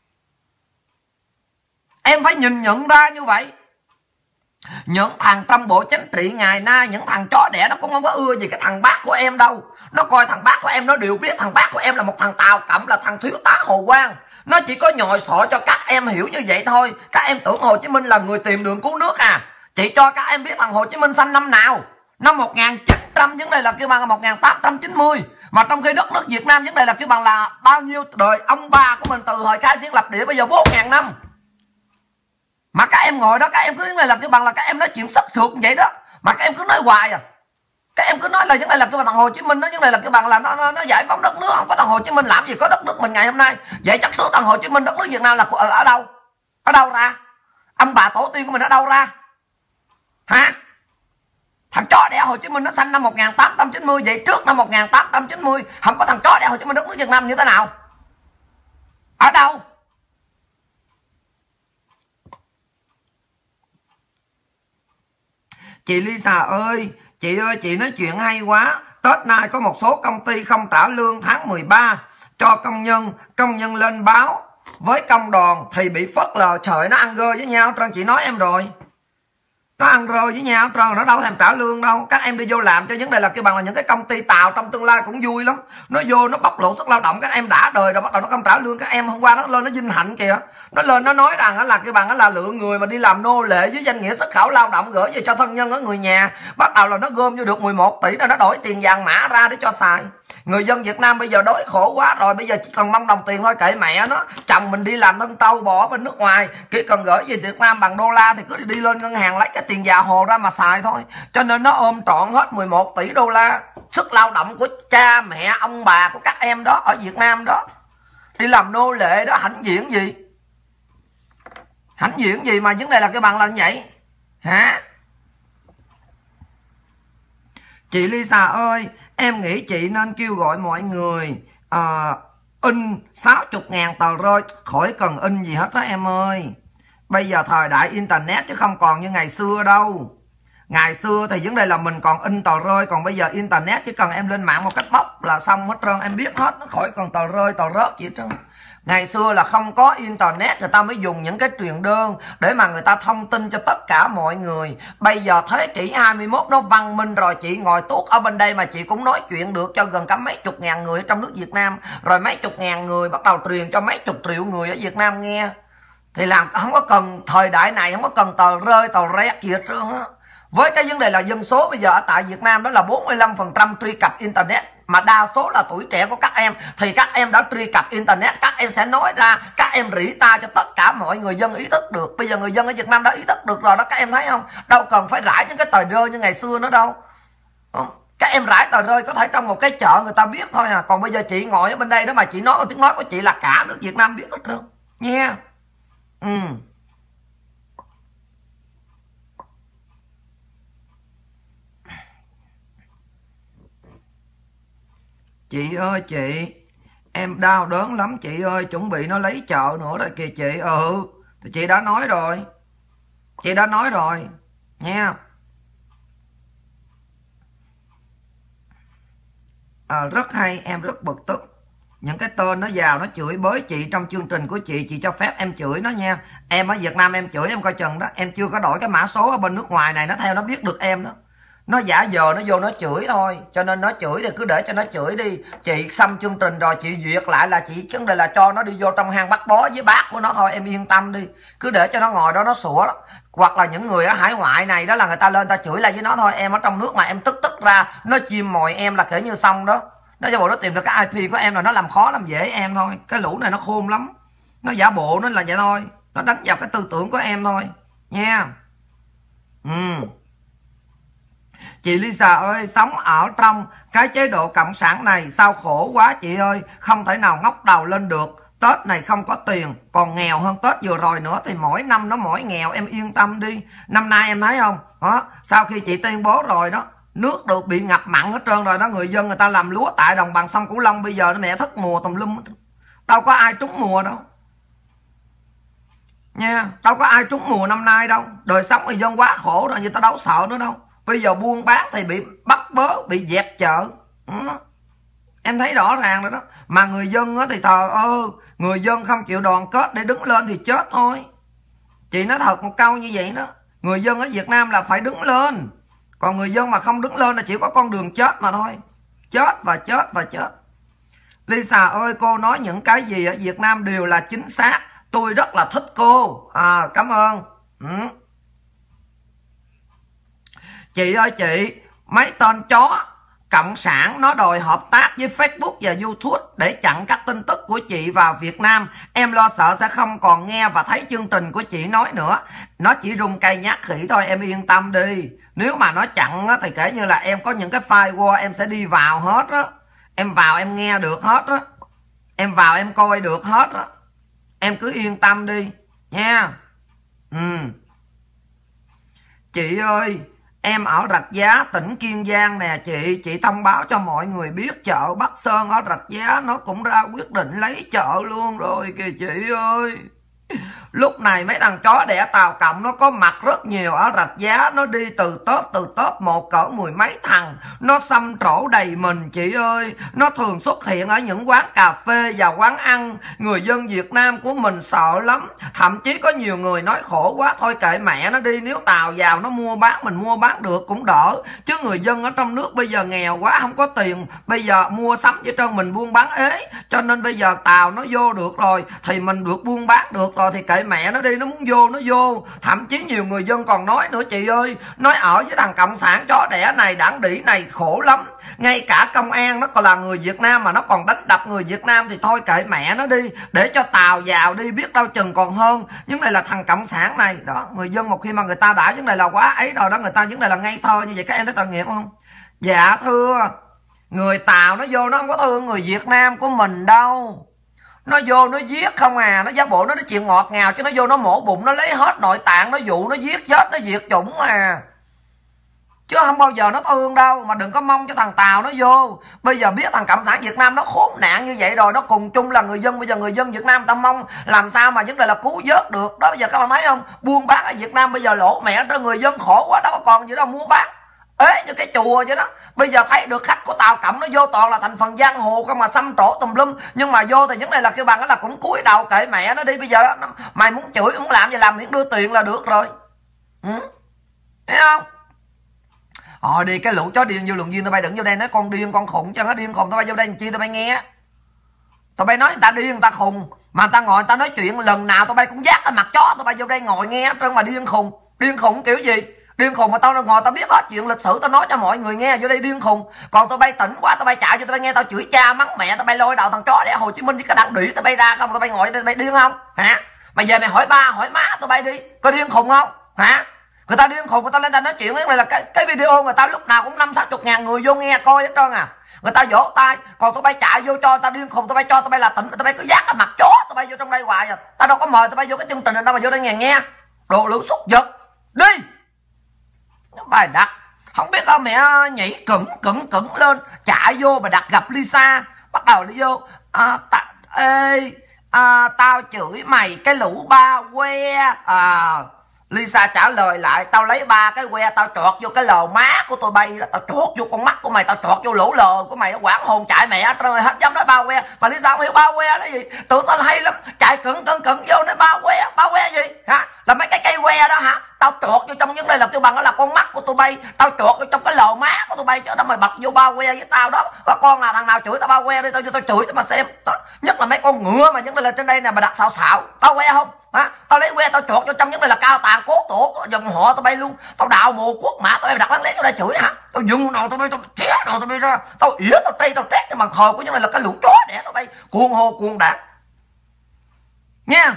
Em phải nhìn nhận ra như vậy. Những thằng trong bộ chính trị ngày nay, những thằng chó đẻ nó cũng không có ưa gì cái thằng bác của em đâu. Nó coi thằng bác của em, nó đều biết thằng bác của em là một thằng Tàu Cộng, là thằng thiếu tá Hồ Quang. Nó chỉ có nhồi sọ cho các em hiểu như vậy thôi. Các em tưởng Hồ Chí Minh là người tìm đường cứu nước à? Chị cho các em biết thằng Hồ Chí Minh sanh năm nào? Năm một nghìn chín trăm, vấn đề là kêu bằng một nghìn tám trăm chín mươi. Mà trong khi đất nước Việt Nam vấn đề là kêu bằng là bao nhiêu đời ông bà của mình từ hồi khai thiên lập địa bây giờ bốn ngàn năm. Mà các em ngồi đó các em cứ vấn đề là kêu bằng là các em nói chuyện sắc sược vậy đó. Mà các em cứ nói hoài à. Các em cứ nói là vấn đề là kêu bằng thằng Hồ Chí Minh đó, vấn đề là kêu bằng là nó, nó, nó giải phóng đất nước. Không có thằng Hồ Chí Minh làm gì có đất nước mình ngày hôm nay. Vậy chắc trước thằng Hồ Chí Minh đất nước Việt Nam là ở, ở đâu? Ở đâu ra? Ông bà tổ tiên của mình ở đâu ra? Hả? Thằng chó đẻ Hồ Chí Minh nó sanh năm một nghìn tám trăm chín mươi. Vậy trước năm một nghìn tám trăm chín mươi không có thằng chó đẻ Hồ Chí Minh đất nước Việt Nam như thế nào? Ở đâu? Chị Lisa ơi, chị ơi chị nói chuyện hay quá. Tết nay có một số công ty không trả lương tháng mười ba cho công nhân, công nhân lên báo với công đoàn thì bị phớt lờ. Trời, nó ăn rơi với nhau trơn, chị nói em rồi. Nó ăn rơi với nhau trơn, nó đâu thèm trả lương đâu. Các em đi vô làm cho vấn đề là kêu bằng là những cái công ty tàu trong tương lai cũng vui lắm. Nó vô nó bóc lột sức lao động các em đã đời rồi bắt đầu nó không trả lương các em. Hôm qua nó lên nó vinh hạnh kìa. Nó lên nó nói rằng là kêu bằng là lượng người mà đi làm nô lệ với danh nghĩa xuất khẩu lao động gửi về cho thân nhân ở người nhà. Bắt đầu là nó gom vô được mười một tỷ rồi nó đổi tiền vàng mã ra để cho xài. Người dân Việt Nam bây giờ đói khổ quá rồi, bây giờ chỉ cần mong đồng tiền thôi, kệ mẹ nó. Chồng mình đi làm thân trâu bò bên nước ngoài, chỉ cần gửi về Việt Nam bằng đô la thì cứ đi lên ngân hàng lấy cái tiền già hồ ra mà xài thôi. Cho nên nó ôm trọn hết mười một tỷ đô la sức lao động của cha mẹ ông bà của các em đó ở Việt Nam đó. Đi làm nô lệ đó, hãnh diện gì? Hãnh diện gì mà vấn đề là cái bằng là như vậy? Hả? Chị Lisa ơi, em nghĩ chị nên kêu gọi mọi người à, in sáu mươi ngàn tờ rơi. Khỏi cần in gì hết đó em ơi. Bây giờ thời đại internet chứ không còn như ngày xưa đâu. Ngày xưa thì vấn đề là mình còn in tờ rơi. Còn bây giờ internet chỉ cần em lên mạng một cách bóc là xong hết trơn. Em biết hết, nó khỏi còn tờ rơi tờ rớt gì hết trơn. Ngày xưa là không có internet, người ta mới dùng những cái truyền đơn để mà người ta thông tin cho tất cả mọi người. Bây giờ thế kỷ hai mươi mốt nó văn minh rồi, chị ngồi tuốt ở bên đây mà chị cũng nói chuyện được cho gần cả mấy chục ngàn người ở trong nước Việt Nam. Rồi mấy chục ngàn người bắt đầu truyền cho mấy chục triệu người ở Việt Nam nghe. Thì làm không có cần, thời đại này không có cần tờ rơi tờ rét gì hết trơn á. Với cái vấn đề là dân số bây giờ ở tại Việt Nam đó là bốn mươi lăm phần trăm truy cập internet, mà đa số là tuổi trẻ của các em, thì các em đã truy cập internet, các em sẽ nói ra, các em rỉ ta cho tất cả mọi người dân ý thức được. Bây giờ người dân ở Việt Nam đã ý thức được rồi đó, các em thấy không? Đâu cần phải rải những cái tờ rơi như ngày xưa nữa đâu. Các em rải tờ rơi có thể trong một cái chợ người ta biết thôi à. Còn bây giờ chị ngồi ở bên đây đó mà chị nói tiếng nói của chị là cả nước Việt Nam biết hết trơn nha. Ừ. Chị ơi chị, em đau đớn lắm chị ơi, chuẩn bị nó lấy chợ nữa rồi kìa chị. Ừ, thì chị đã nói rồi. Chị đã nói rồi nha. À, rất hay, em rất bực tức. Những cái tên nó vào nó chửi bới chị trong chương trình của chị, chị cho phép em chửi nó nha. Em ở Việt Nam em chửi em coi chừng đó. Em chưa có đổi cái mã số ở bên nước ngoài này, nó theo nó biết được em đó. Nó giả vờ nó vô nó chửi thôi. Cho nên nó chửi thì cứ để cho nó chửi đi. Chị xong chương trình rồi chị duyệt lại là chị vấn đề là cho nó đi vô trong hang bắt bó với bác của nó thôi. Em yên tâm đi. Cứ để cho nó ngồi đó nó sủa đó. Hoặc là những người ở hải ngoại này đó là người ta lên ta chửi lại với nó thôi. Em ở trong nước mà em tức tức ra nó chim mồi em là kể như xong đó. Nó giả bộ nó tìm được cái i pê của em là nó làm khó làm dễ em thôi. Cái lũ này nó khôn lắm. Nó giả bộ nó là vậy thôi. Nó đánh vào cái tư tưởng của em thôi nha. Ừ. Chị Lisa ơi, sống ở trong cái chế độ cộng sản này sao khổ quá chị ơi. Không thể nào ngóc đầu lên được. Tết này không có tiền, còn nghèo hơn Tết vừa rồi nữa. Thì mỗi năm nó mỗi nghèo, em yên tâm đi. Năm nay em thấy không đó, sau khi chị tuyên bố rồi đó, nước được bị ngập mặn hết trơn rồi đó. Người dân người ta làm lúa tại đồng bằng sông Cửu Long bây giờ nó mẹ thất mùa tùm lum. Đâu có ai trúng mùa đâu nha. Đâu có ai trúng mùa năm nay đâu. Đời sống người dân quá khổ rồi, người ta đâu sợ nữa đâu. Bây giờ buôn bán thì bị bắt bớ, bị dẹp chợ. Ừ. Em thấy rõ ràng rồi đó. Mà người dân thì thờ ơ, người dân không chịu đoàn kết để đứng lên thì chết thôi. Chị nói thật một câu như vậy đó. Người dân ở Việt Nam là phải đứng lên. Còn người dân mà không đứng lên là chỉ có con đường chết mà thôi. Chết và chết và chết. Lisa ơi, cô nói những cái gì ở Việt Nam đều là chính xác. Tôi rất là thích cô. À, cảm ơn. Ừ. Chị ơi chị, mấy tên chó Cộng sản nó đòi hợp tác với Facebook và YouTube để chặn các tin tức của chị vào Việt Nam. Em lo sợ sẽ không còn nghe và thấy chương trình của chị nói nữa. Nó chỉ rung cây nhát khỉ thôi, em yên tâm đi. Nếu mà nó chặn á, thì kể như là em có những cái firewall em sẽ đi vào hết á. Em vào em nghe được hết á. Em vào em coi được hết á. Em cứ yên tâm đi nha. Ừ. Chị ơi, em ở Rạch Giá, tỉnh Kiên Giang nè chị. Chị thông báo cho mọi người biết chợ Bắc Sơn ở Rạch Giá nó cũng ra quyết định lấy chợ luôn rồi kìa chị ơi. Lúc này mấy thằng chó đẻ Tàu Cộng nó có mặt rất nhiều ở Rạch Giá. Nó đi từ top từ top một cỡ mười mấy thằng. Nó xăm trổ đầy mình chị ơi. Nó thường xuất hiện ở những quán cà phê và quán ăn. Người dân Việt Nam của mình sợ lắm. Thậm chí có nhiều người nói khổ quá, thôi kệ mẹ nó đi. Nếu Tàu vào nó mua bán, mình mua bán được cũng đỡ. Chứ người dân ở trong nước bây giờ nghèo quá, không có tiền. Bây giờ mua sắm với trơn mình buôn bán ế. Cho nên bây giờ Tàu nó vô được rồi thì mình được buôn bán được rồi thì kệ mẹ nó đi, nó muốn vô nó vô. Thậm chí nhiều người dân còn nói nữa chị ơi, nói ở với thằng cộng sản chó đẻ này, đảng đỉ này khổ lắm. Ngay cả công an nó còn là người Việt Nam mà nó còn đánh đập người Việt Nam thì thôi kệ mẹ nó đi, để cho Tàu vào đi, biết đâu chừng còn hơn. Nhưng này là thằng cộng sản này đó. Người dân một khi mà người ta đã vấn đề là quá ấy rồi đó, người ta vấn đề là ngây thơ như vậy. Các em thấy tội nghiệp không? Dạ thưa, người Tàu nó vô nó không có thương người Việt Nam của mình đâu. Nó vô nó giết không à. Nó giả bộ nó nói chuyện ngọt ngào, chứ nó vô nó mổ bụng, nó lấy hết nội tạng, nó dụ nó giết chết, nó diệt chủng à. Chứ không bao giờ nó thương đâu. Mà đừng có mong cho thằng Tàu nó vô. Bây giờ biết thằng cộng sản Việt Nam nó khốn nạn như vậy rồi, nó cùng chung là người dân. Bây giờ người dân Việt Nam ta mong làm sao mà vấn đề là cứu vớt được đó. Bây giờ các bạn thấy không, buôn bán ở Việt Nam bây giờ lỗ mẹ cho người dân khổ quá, đâu có còn gì đâu mua bán, ế như cái chùa vậy đó. Bây giờ thấy được khách của Tàu Cộng nó vô toàn là thành phần giang hồ không mà xăm trổ tùm lum. Nhưng mà vô thì vấn đề là kêu bằng đó là cũng cúi đầu kệ mẹ nó đi. Bây giờ đó, mày muốn chửi muốn làm gì làm, miễn đưa tiền là được rồi. Ừ. Thấy không? Ờ đi cái lũ chó điên vô lượng viên, tụi bay đừng vô đây nói con điên con khùng chứ. Nó điên khùng tụi bay vô đây làm chi tụi bay nghe. Tụi bay nói người ta điên người ta khùng, mà người ta ngồi người ta nói chuyện lần nào tụi bay cũng dắt cái mặt chó. Tụi bay vô đây ngồi nghe hết trơn mà điên khùng. Điên khùng kiểu gì? Điên khùng mà tao ngồi tao biết hết chuyện lịch sử, tao nói cho mọi người nghe vô đây điên khùng. Còn tụi bay tỉnh quá, tụi bay chạy cho tụi bay nghe tao chửi cha mắng mẹ, tụi bay lôi đầu thằng chó để Hồ Chí Minh với cái đảng đỉ tụi bay ra không. Tụi bay ngồi đây tụi bay điên không hả? Mày về mày hỏi ba hỏi má tụi bay đi, có điên khùng không hả? Người ta điên khùng người ta lên ta nói chuyện cái này là cái cái video người ta lúc nào cũng năm sáu chục ngàn người vô nghe coi hết trơn à. Người ta vỗ tay, còn tụi bay chạy vô cho ta điên khùng, tụi bay cho tụi bay là tỉnh, tụi bay cứ dắt cái mặt chó tụi bay vô trong đây hoài à. Tao đâu có mời tụi bay vô cái chương trình này đâu mà vô đây nghe nghe đồ lũ súc vật đi. Bài đặt không biết đâu mẹ nhảy cẩn cẩn cẩn lên chạy vô mà đặt gặp Lisa, bắt đầu đi vô à, ta, ê à, tao chửi mày cái lũ ba que à. Lisa trả lời lại, tao lấy ba cái que tao chọt vô cái lờ má của tụi bay đó, tao chọt vô con mắt của mày, tao chọt vô lỗ lờ của mày, quảng hồn chạy mẹ trời hết dám nói ba que. Mà Lisa không hiểu ba que là gì, tụi tao hay lắm, chạy cẩn cẩn cẩn vô nói ba que, ba que gì hả? Là mấy cái cây que đó hả? Tao chọt vô trong những đây là kêu bằng đó là con mắt của tụi bay, tao chọt vô trong cái lờ má của tụi bay, chứ đó mày bật vô ba que với tao đó. Có con là thằng nào chửi tao ba que đi, tao vô tao chửi tao mà xem. Nhất là mấy con ngựa mà những đây là trên đây nè mà đặt xạo xạo, ba que không? Hả? Tao lấy que tao chọt vô trong những đây là cao tàn cố tổ dòng họ tao bay luôn, tao đào mồ quốc mã tao bay đặt láng lén vô đây chửi hả? Tao dùng đầu tao bay tao té đầu tao bay ra, tao ỉa tao tây tao tét trên bàn thờ của những này là cái lũ chó đẻ tao bay cuồng hồ cuồng đạn nha.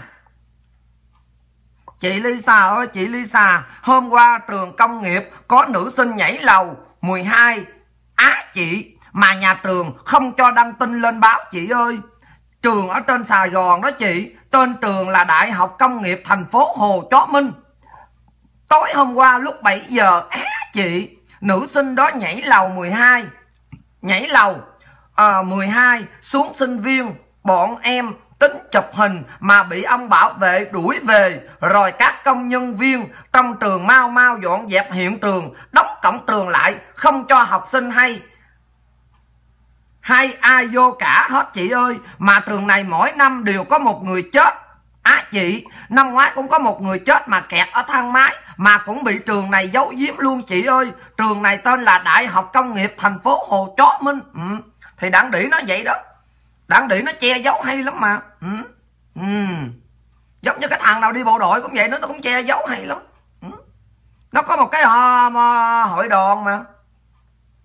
Chị Lisa ơi, chị Lisa, hôm qua trường công nghiệp có nữ sinh nhảy lầu mười hai á chị, mà nhà trường không cho đăng tin lên báo chị ơi. Trường ở trên Sài Gòn đó chị, tên trường là Đại học Công nghiệp thành phố Hồ Chí Minh. Tối hôm qua lúc bảy giờ á chị, nữ sinh đó nhảy lầu mười hai, nhảy lầu à, mười hai xuống sinh viên, bọn em tính chụp hình mà bị ông bảo vệ đuổi về. Rồi các công nhân viên trong trường mau mau dọn dẹp hiện trường, đóng cổng trường lại, không cho học sinh hay hay ai vô cả hết chị ơi. Mà trường này mỗi năm đều có một người chết á à, chị. Năm ngoái cũng có một người chết mà kẹt ở thang máy, mà cũng bị trường này giấu giếm luôn chị ơi. Trường này tên là Đại học Công nghiệp thành phố Hồ Chí Minh. Ừ. Thì đảng đỉ nó vậy đó, đảng đỉ nó che giấu hay lắm mà. Ừ. Ừ. Giống như cái thằng nào đi bộ đội cũng vậy, nó nó cũng che giấu hay lắm. Ừ. Nó có một cái hội đoàn mà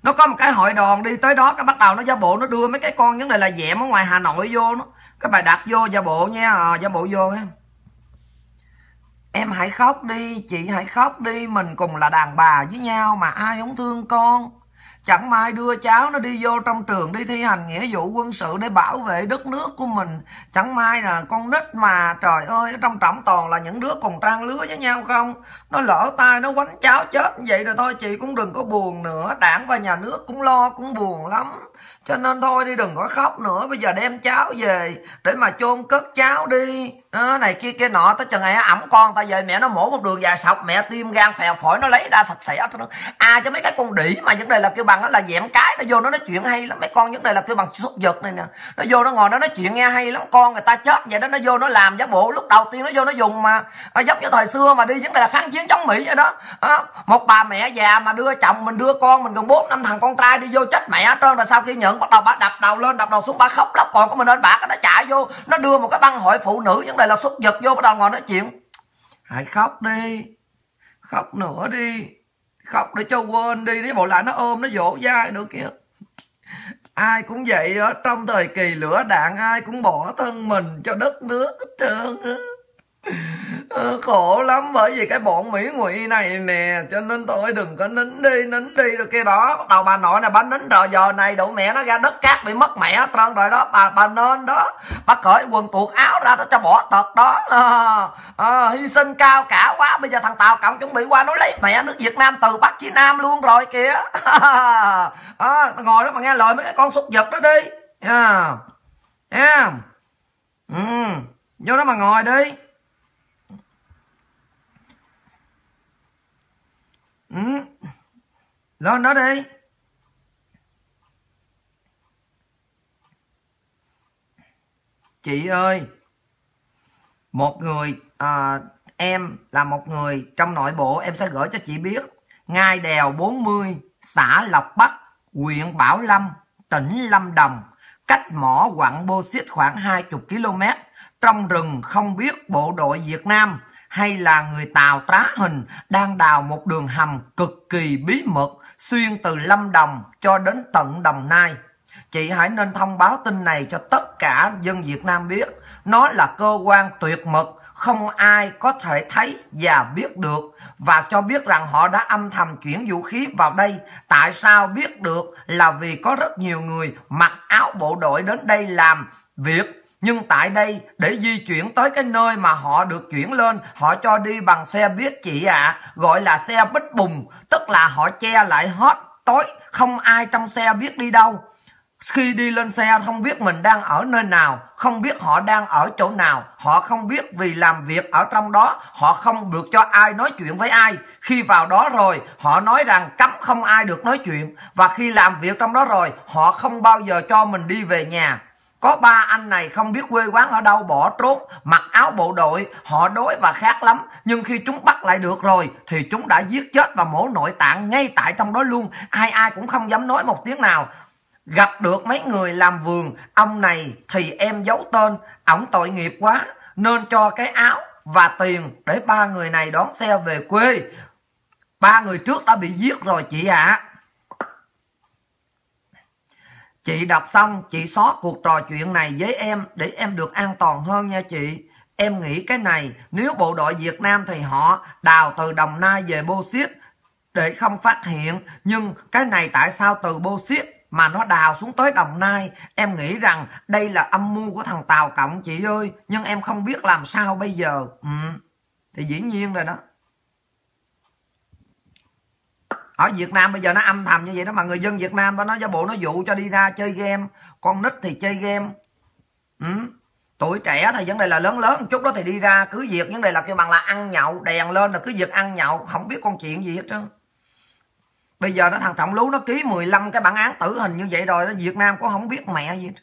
Nó có một cái hội đoàn đi tới đó, cái bắt đầu nó giả bộ nó đưa mấy cái con vấn đề là dẹm ở ngoài Hà Nội vô nó. Các bài đặt vô giả bộ nha, à, giả bộ vô em. Em hãy khóc đi, chị hãy khóc đi, mình cùng là đàn bà với nhau mà ai không thương con. Chẳng may đưa cháu nó đi vô trong trường đi thi hành nghĩa vụ quân sự để bảo vệ đất nước của mình. Chẳng may là con nít mà trời ơi, ở trong trọng toàn là những đứa cùng trang lứa với nhau không. Nó lỡ tay nó quánh cháu chết vậy rồi thôi, chị cũng đừng có buồn nữa. Đảng và nhà nước cũng lo cũng buồn lắm. Cho nên thôi đi, đừng có khóc nữa. Bây giờ đem cháu về để mà chôn cất cháu đi. À, này kia kia nọ, tới chừng này ẩm con ta về mẹ nó mổ một đường dài sọc, mẹ tim gan phèo phổi nó lấy ra sạch sẽ. À cho mấy cái con đĩ mà vấn đề là kêu bằng đó là dẹm cái, nó vô nó nói chuyện hay lắm. Mấy con vấn đề là kêu bằng súc vật này nè, nó vô nó ngồi đó nói chuyện nghe hay lắm. Con người ta chết vậy đó, nó vô nó làm giả bộ. Lúc đầu tiên nó vô nó dùng mà à, giống như thời xưa mà đi vấn đề là kháng chiến chống Mỹ vậy đó. À, một bà mẹ già mà đưa chồng mình, đưa con mình gần bốn năm thằng con trai đi vô chết mẹ hết trơn. Rồi sau khi nhận bắt đầu bà đập đầu lên, đập đầu xuống, bà khóc lóc. Còn của mình lên bà cái nó chạy vô, nó đưa một cái băng hội phụ nữ vấn đề là xúc vật vô, bắt đầu ngồi nói chuyện. Hãy khóc đi, khóc nữa đi, khóc để cho quên đi. Cái bộ lại nó ôm nó dỗ dai nữa kìa. Ai cũng vậy ở trong thời kỳ lửa đạn, ai cũng bỏ thân mình cho đất nước hết trơn á. À, khổ lắm bởi vì cái bọn Mỹ ngụy này nè, cho nên thôi đừng có nín đi, nín đi rồi kia đó. Bắt đầu bà nội này bà nín rồi, giờ này đổ mẹ nó ra đất cát bị mất mẹ hết trơn rồi đó. Bà bà nên đó, bà cởi quần tuột áo ra cho bỏ tật đó. À, à, hy sinh cao cả quá. Bây giờ thằng Tàu Cộng chuẩn bị qua nó lấy mẹ nước Việt Nam từ Bắc chí Nam luôn rồi kìa. À, ngồi đó mà nghe lời mấy cái con súc vật đó đi. À, à. Ừ, vô đó mà ngồi đi. Ừ. Lên đó đi. Chị ơi, một người à, em là một người trong nội bộ, em sẽ gửi cho chị biết. Ngai đèo bốn mươi, xã Lộc Bắc, huyện Bảo Lâm, tỉnh Lâm Đồng, cách mỏ quặng bô xít khoảng hai mươi ki lô mét. Trong rừng không biết bộ đội Việt Nam hay là người Tàu trá hình đang đào một đường hầm cực kỳ bí mật xuyên từ Lâm Đồng cho đến tận Đồng Nai. Chị hãy nên thông báo tin này cho tất cả dân Việt Nam biết. Nó là cơ quan tuyệt mật, không ai có thể thấy và biết được. Và cho biết rằng họ đã âm thầm chuyển vũ khí vào đây. Tại sao biết được? Là vì có rất nhiều người mặc áo bộ đội đến đây làm việc. Nhưng tại đây để di chuyển tới cái nơi mà họ được chuyển lên, họ cho đi bằng xe buýt chị ạ, à, gọi là xe bít bùng. Tức là họ che lại hết tối, không ai trong xe biết đi đâu. Khi đi lên xe không biết mình đang ở nơi nào, không biết họ đang ở chỗ nào. Họ không biết vì làm việc ở trong đó, họ không được cho ai nói chuyện với ai. Khi vào đó rồi, họ nói rằng cấm không ai được nói chuyện. Và khi làm việc trong đó rồi, họ không bao giờ cho mình đi về nhà. Có ba anh này không biết quê quán ở đâu bỏ trốn, mặc áo bộ đội, họ đói và khát lắm. Nhưng khi chúng bắt lại được rồi thì chúng đã giết chết và mổ nội tạng ngay tại trong đó luôn. Ai ai cũng không dám nói một tiếng nào. Gặp được mấy người làm vườn, ông này thì em giấu tên, ổng tội nghiệp quá nên cho cái áo và tiền để ba người này đón xe về quê. Ba người trước đã bị giết rồi chị ạ. À. Chị đọc xong, chị xóa cuộc trò chuyện này với em để em được an toàn hơn nha chị. Em nghĩ cái này, nếu bộ đội Việt Nam thì họ đào từ Đồng Nai về Bô Xít để không phát hiện. Nhưng cái này tại sao từ Bô Xít mà nó đào xuống tới Đồng Nai? Em nghĩ rằng đây là âm mưu của thằng Tàu Cộng chị ơi. Nhưng em không biết làm sao bây giờ. Ừ, thì dĩ nhiên rồi đó. Ở Việt Nam bây giờ nó âm thầm như vậy đó, mà người dân Việt Nam nó giả bộ nó dụ cho đi ra chơi game. Con nít thì chơi game. Ừ. Tuổi trẻ thì vấn đề là lớn lớn một chút đó thì đi ra cứ việc, vấn đề là kêu bằng là ăn nhậu, đèn lên là cứ việc ăn nhậu, không biết con chuyện gì hết trơn. Bây giờ nó thằng Trọng Lú nó ký mười lăm cái bản án tử hình như vậy rồi, Việt Nam cũng không biết mẹ gì hết.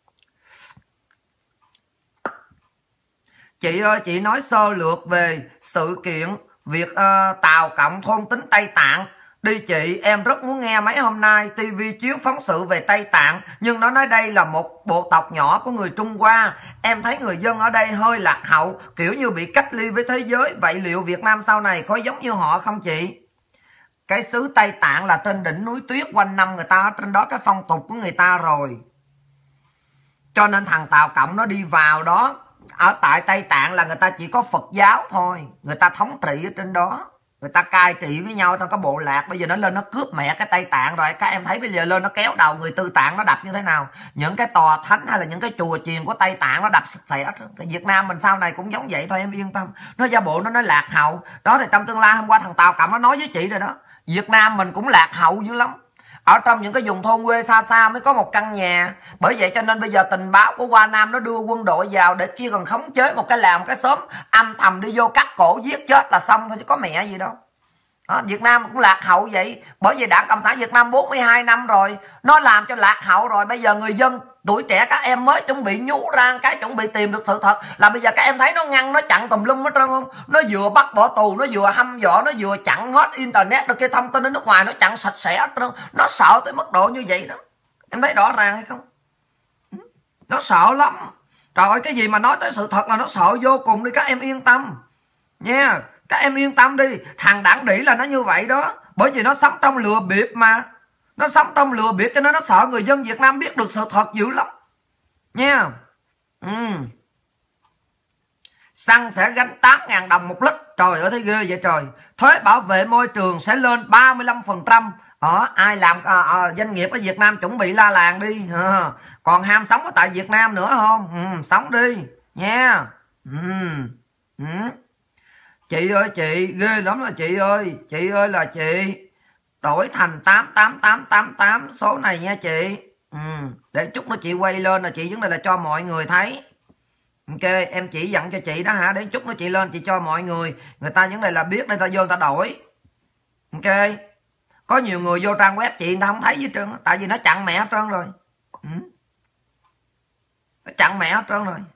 Chị ơi, chị nói sơ lược về sự kiện việc uh, Tàu Cộng thôn tính Tây Tạng đi chị. Em rất muốn nghe mấy hôm nay ti vi chiếu phóng sự về Tây Tạng, nhưng nó nói đây là một bộ tộc nhỏ của người Trung Hoa. Em thấy người dân ở đây hơi lạc hậu, kiểu như bị cách ly với thế giới. Vậy liệu Việt Nam sau này có giống như họ không chị? Cái xứ Tây Tạng là trên đỉnh núi tuyết, quanh năm người ta ở trên đó, cái phong tục của người ta rồi. Cho nên thằng Tàu Cộng nó đi vào đó. Ở tại Tây Tạng là người ta chỉ có Phật giáo thôi, người ta thống trị ở trên đó, người ta cai trị với nhau trong cái bộ lạc. Bây giờ nó lên nó cướp mẹ cái Tây Tạng rồi. Các em thấy bây giờ lên nó kéo đầu người Tư Tạng nó đập như thế nào. Những cái tòa thánh hay là những cái chùa chiền của Tây Tạng nó đập sạch sẽ. Việt Nam mình sau này cũng giống vậy thôi, em yên tâm. Nó giả bộ nó nói lạc hậu. Đó thì trong tương lai, hôm qua thằng Tàu Cộng nó nói với chị rồi đó, Việt Nam mình cũng lạc hậu dữ lắm. Ở trong những cái vùng thôn quê xa xa mới có một căn nhà. Bởi vậy cho nên bây giờ tình báo của Hoa Nam nó đưa quân đội vào để kia còn khống chế một cái làng, một cái xóm, âm thầm đi vô cắt cổ giết chết là xong thôi, chứ có mẹ gì đâu. Đó, Việt Nam cũng lạc hậu vậy. Bởi vì Đảng Cộng sản Việt Nam bốn mươi hai năm rồi, nó làm cho lạc hậu rồi. Bây giờ người dân tuổi trẻ các em mới chuẩn bị nhú ra cái, chuẩn bị tìm được sự thật là bây giờ các em thấy nó ngăn, nó chặn tùm lum hết trơn không? Nó vừa bắt bỏ tù, nó vừa hăm dọa, nó vừa chặn hết internet rồi kia, thông tin ở nước ngoài nó chặn sạch sẽ hết trơn. Nó sợ tới mức độ như vậy đó. Em thấy rõ ràng hay không? Nó sợ lắm. Trời ơi, cái gì mà nói tới sự thật là nó sợ vô cùng đi, các em yên tâm nha. Các em yên tâm đi. Thằng Đảng Đĩ là nó như vậy đó. Bởi vì nó sống trong lừa bịp mà. Nó sống trong lừa bịp cho nên nó sợ người dân Việt Nam biết được sự thật dữ lắm nha. Ừ. Xăng sẽ gánh tám ngàn đồng một lít. Trời ơi thấy ghê vậy trời. Thuế bảo vệ môi trường sẽ lên ba mươi lăm phần trăm. Ở ai làm à, à, doanh nghiệp ở Việt Nam chuẩn bị la làng đi. À, còn ham sống ở tại Việt Nam nữa không? Ừ, sống đi nha. Ừ. Ừ. Chị ơi chị, ghê lắm là chị ơi. Chị ơi là chị. Đổi thành tám tám tám tám tám số này nha chị. Ừ. Để chút nữa chị quay lên là chị vấn đề là cho mọi người thấy. Ok, em chỉ dặn cho chị đó hả. Để chút nữa chị lên chị cho mọi người. Người ta vấn đề là biết để ta vô ta đổi. Ok. Có nhiều người vô trang web chị người ta không thấy gì trơn. Tại vì nó chặn mẹ hết trơn rồi. Ừ. Nó chặn mẹ hết trơn rồi.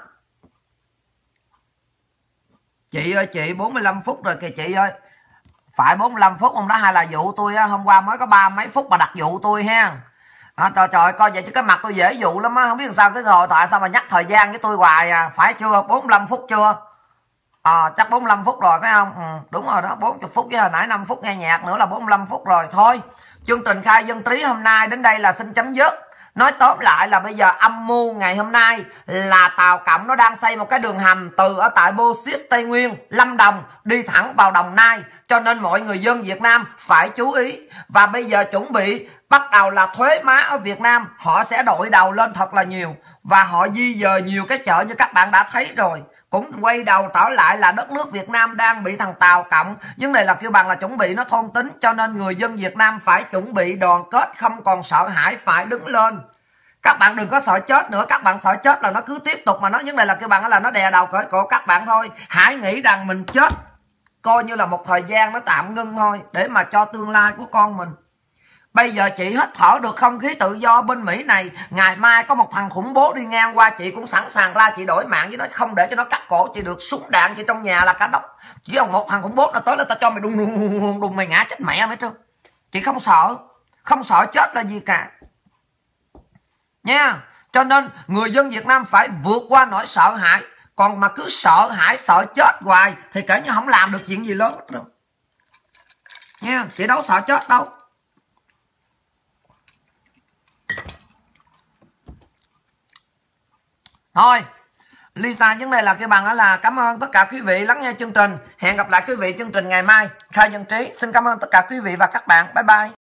Chị ơi chị, bốn mươi lăm phút rồi kìa chị ơi. Phải bốn mươi lăm phút không đó, hay là dụ tôi á, hôm qua mới có ba mấy phút mà đặt dụ tôi ha. À, trời trời, coi vậy chứ cái mặt tôi dễ dụ lắm á, không biết sao cái thời tại sao mà nhắc thời gian với tôi hoài à. Phải chưa? bốn mươi lăm phút chưa? À, chắc bốn mươi lăm phút rồi phải không? Ừ, đúng rồi đó, bốn mươi phút với hồi nãy năm phút nghe nhạc nữa là bốn mươi lăm phút rồi. Thôi, chương trình Khai Dân Trí hôm nay đến đây là xin chấm dứt. Nói tóm lại là bây giờ âm mưu ngày hôm nay là Tàu Cộng nó đang xây một cái đường hầm từ ở tại Bô Xít Tây Nguyên, Lâm Đồng đi thẳng vào Đồng Nai. Cho nên mọi người dân Việt Nam phải chú ý. Và bây giờ chuẩn bị bắt đầu là thuế má ở Việt Nam. Họ sẽ đội đầu lên thật là nhiều. Và họ di dời nhiều cái chợ như các bạn đã thấy rồi. Cũng quay đầu trở lại là đất nước Việt Nam đang bị thằng Tàu Cộng. Nhưng này là kêu bằng là chuẩn bị nó thôn tính. Cho nên người dân Việt Nam phải chuẩn bị đoàn kết, không còn sợ hãi, phải đứng lên. Các bạn đừng có sợ chết nữa. Các bạn sợ chết là nó cứ tiếp tục mà nó. Nhưng này là kêu bằng là nó đè đầu cởi cổ các bạn thôi. Hãy nghĩ rằng mình chết coi như là một thời gian nó tạm ngưng thôi, để mà cho tương lai của con mình. Bây giờ chị hít thở được không khí tự do bên Mỹ này, ngày mai có một thằng khủng bố đi ngang qua chị cũng sẵn sàng ra chị đổi mạng với nó, không để cho nó cắt cổ chị được. Súng đạn chị trong nhà là cả đốc. Chỉ còn một thằng khủng bố nó tới là ta cho mày đùng đùng đùng, đùng mày ngã chết mẹ mày trơn. Chị không sợ, không sợ chết là gì cả nha. Cho nên người dân Việt Nam phải vượt qua nỗi sợ hãi. Còn mà cứ sợ hãi, sợ chết hoài thì kể như không làm được chuyện gì lớn đâu nha. Chị đâu sợ chết đâu. Thôi, Lisa vấn đề là cái bằng là cảm ơn tất cả quý vị lắng nghe chương trình. Hẹn gặp lại quý vị chương trình ngày mai Khai Dân Trí. Xin cảm ơn tất cả quý vị và các bạn. Bye bye.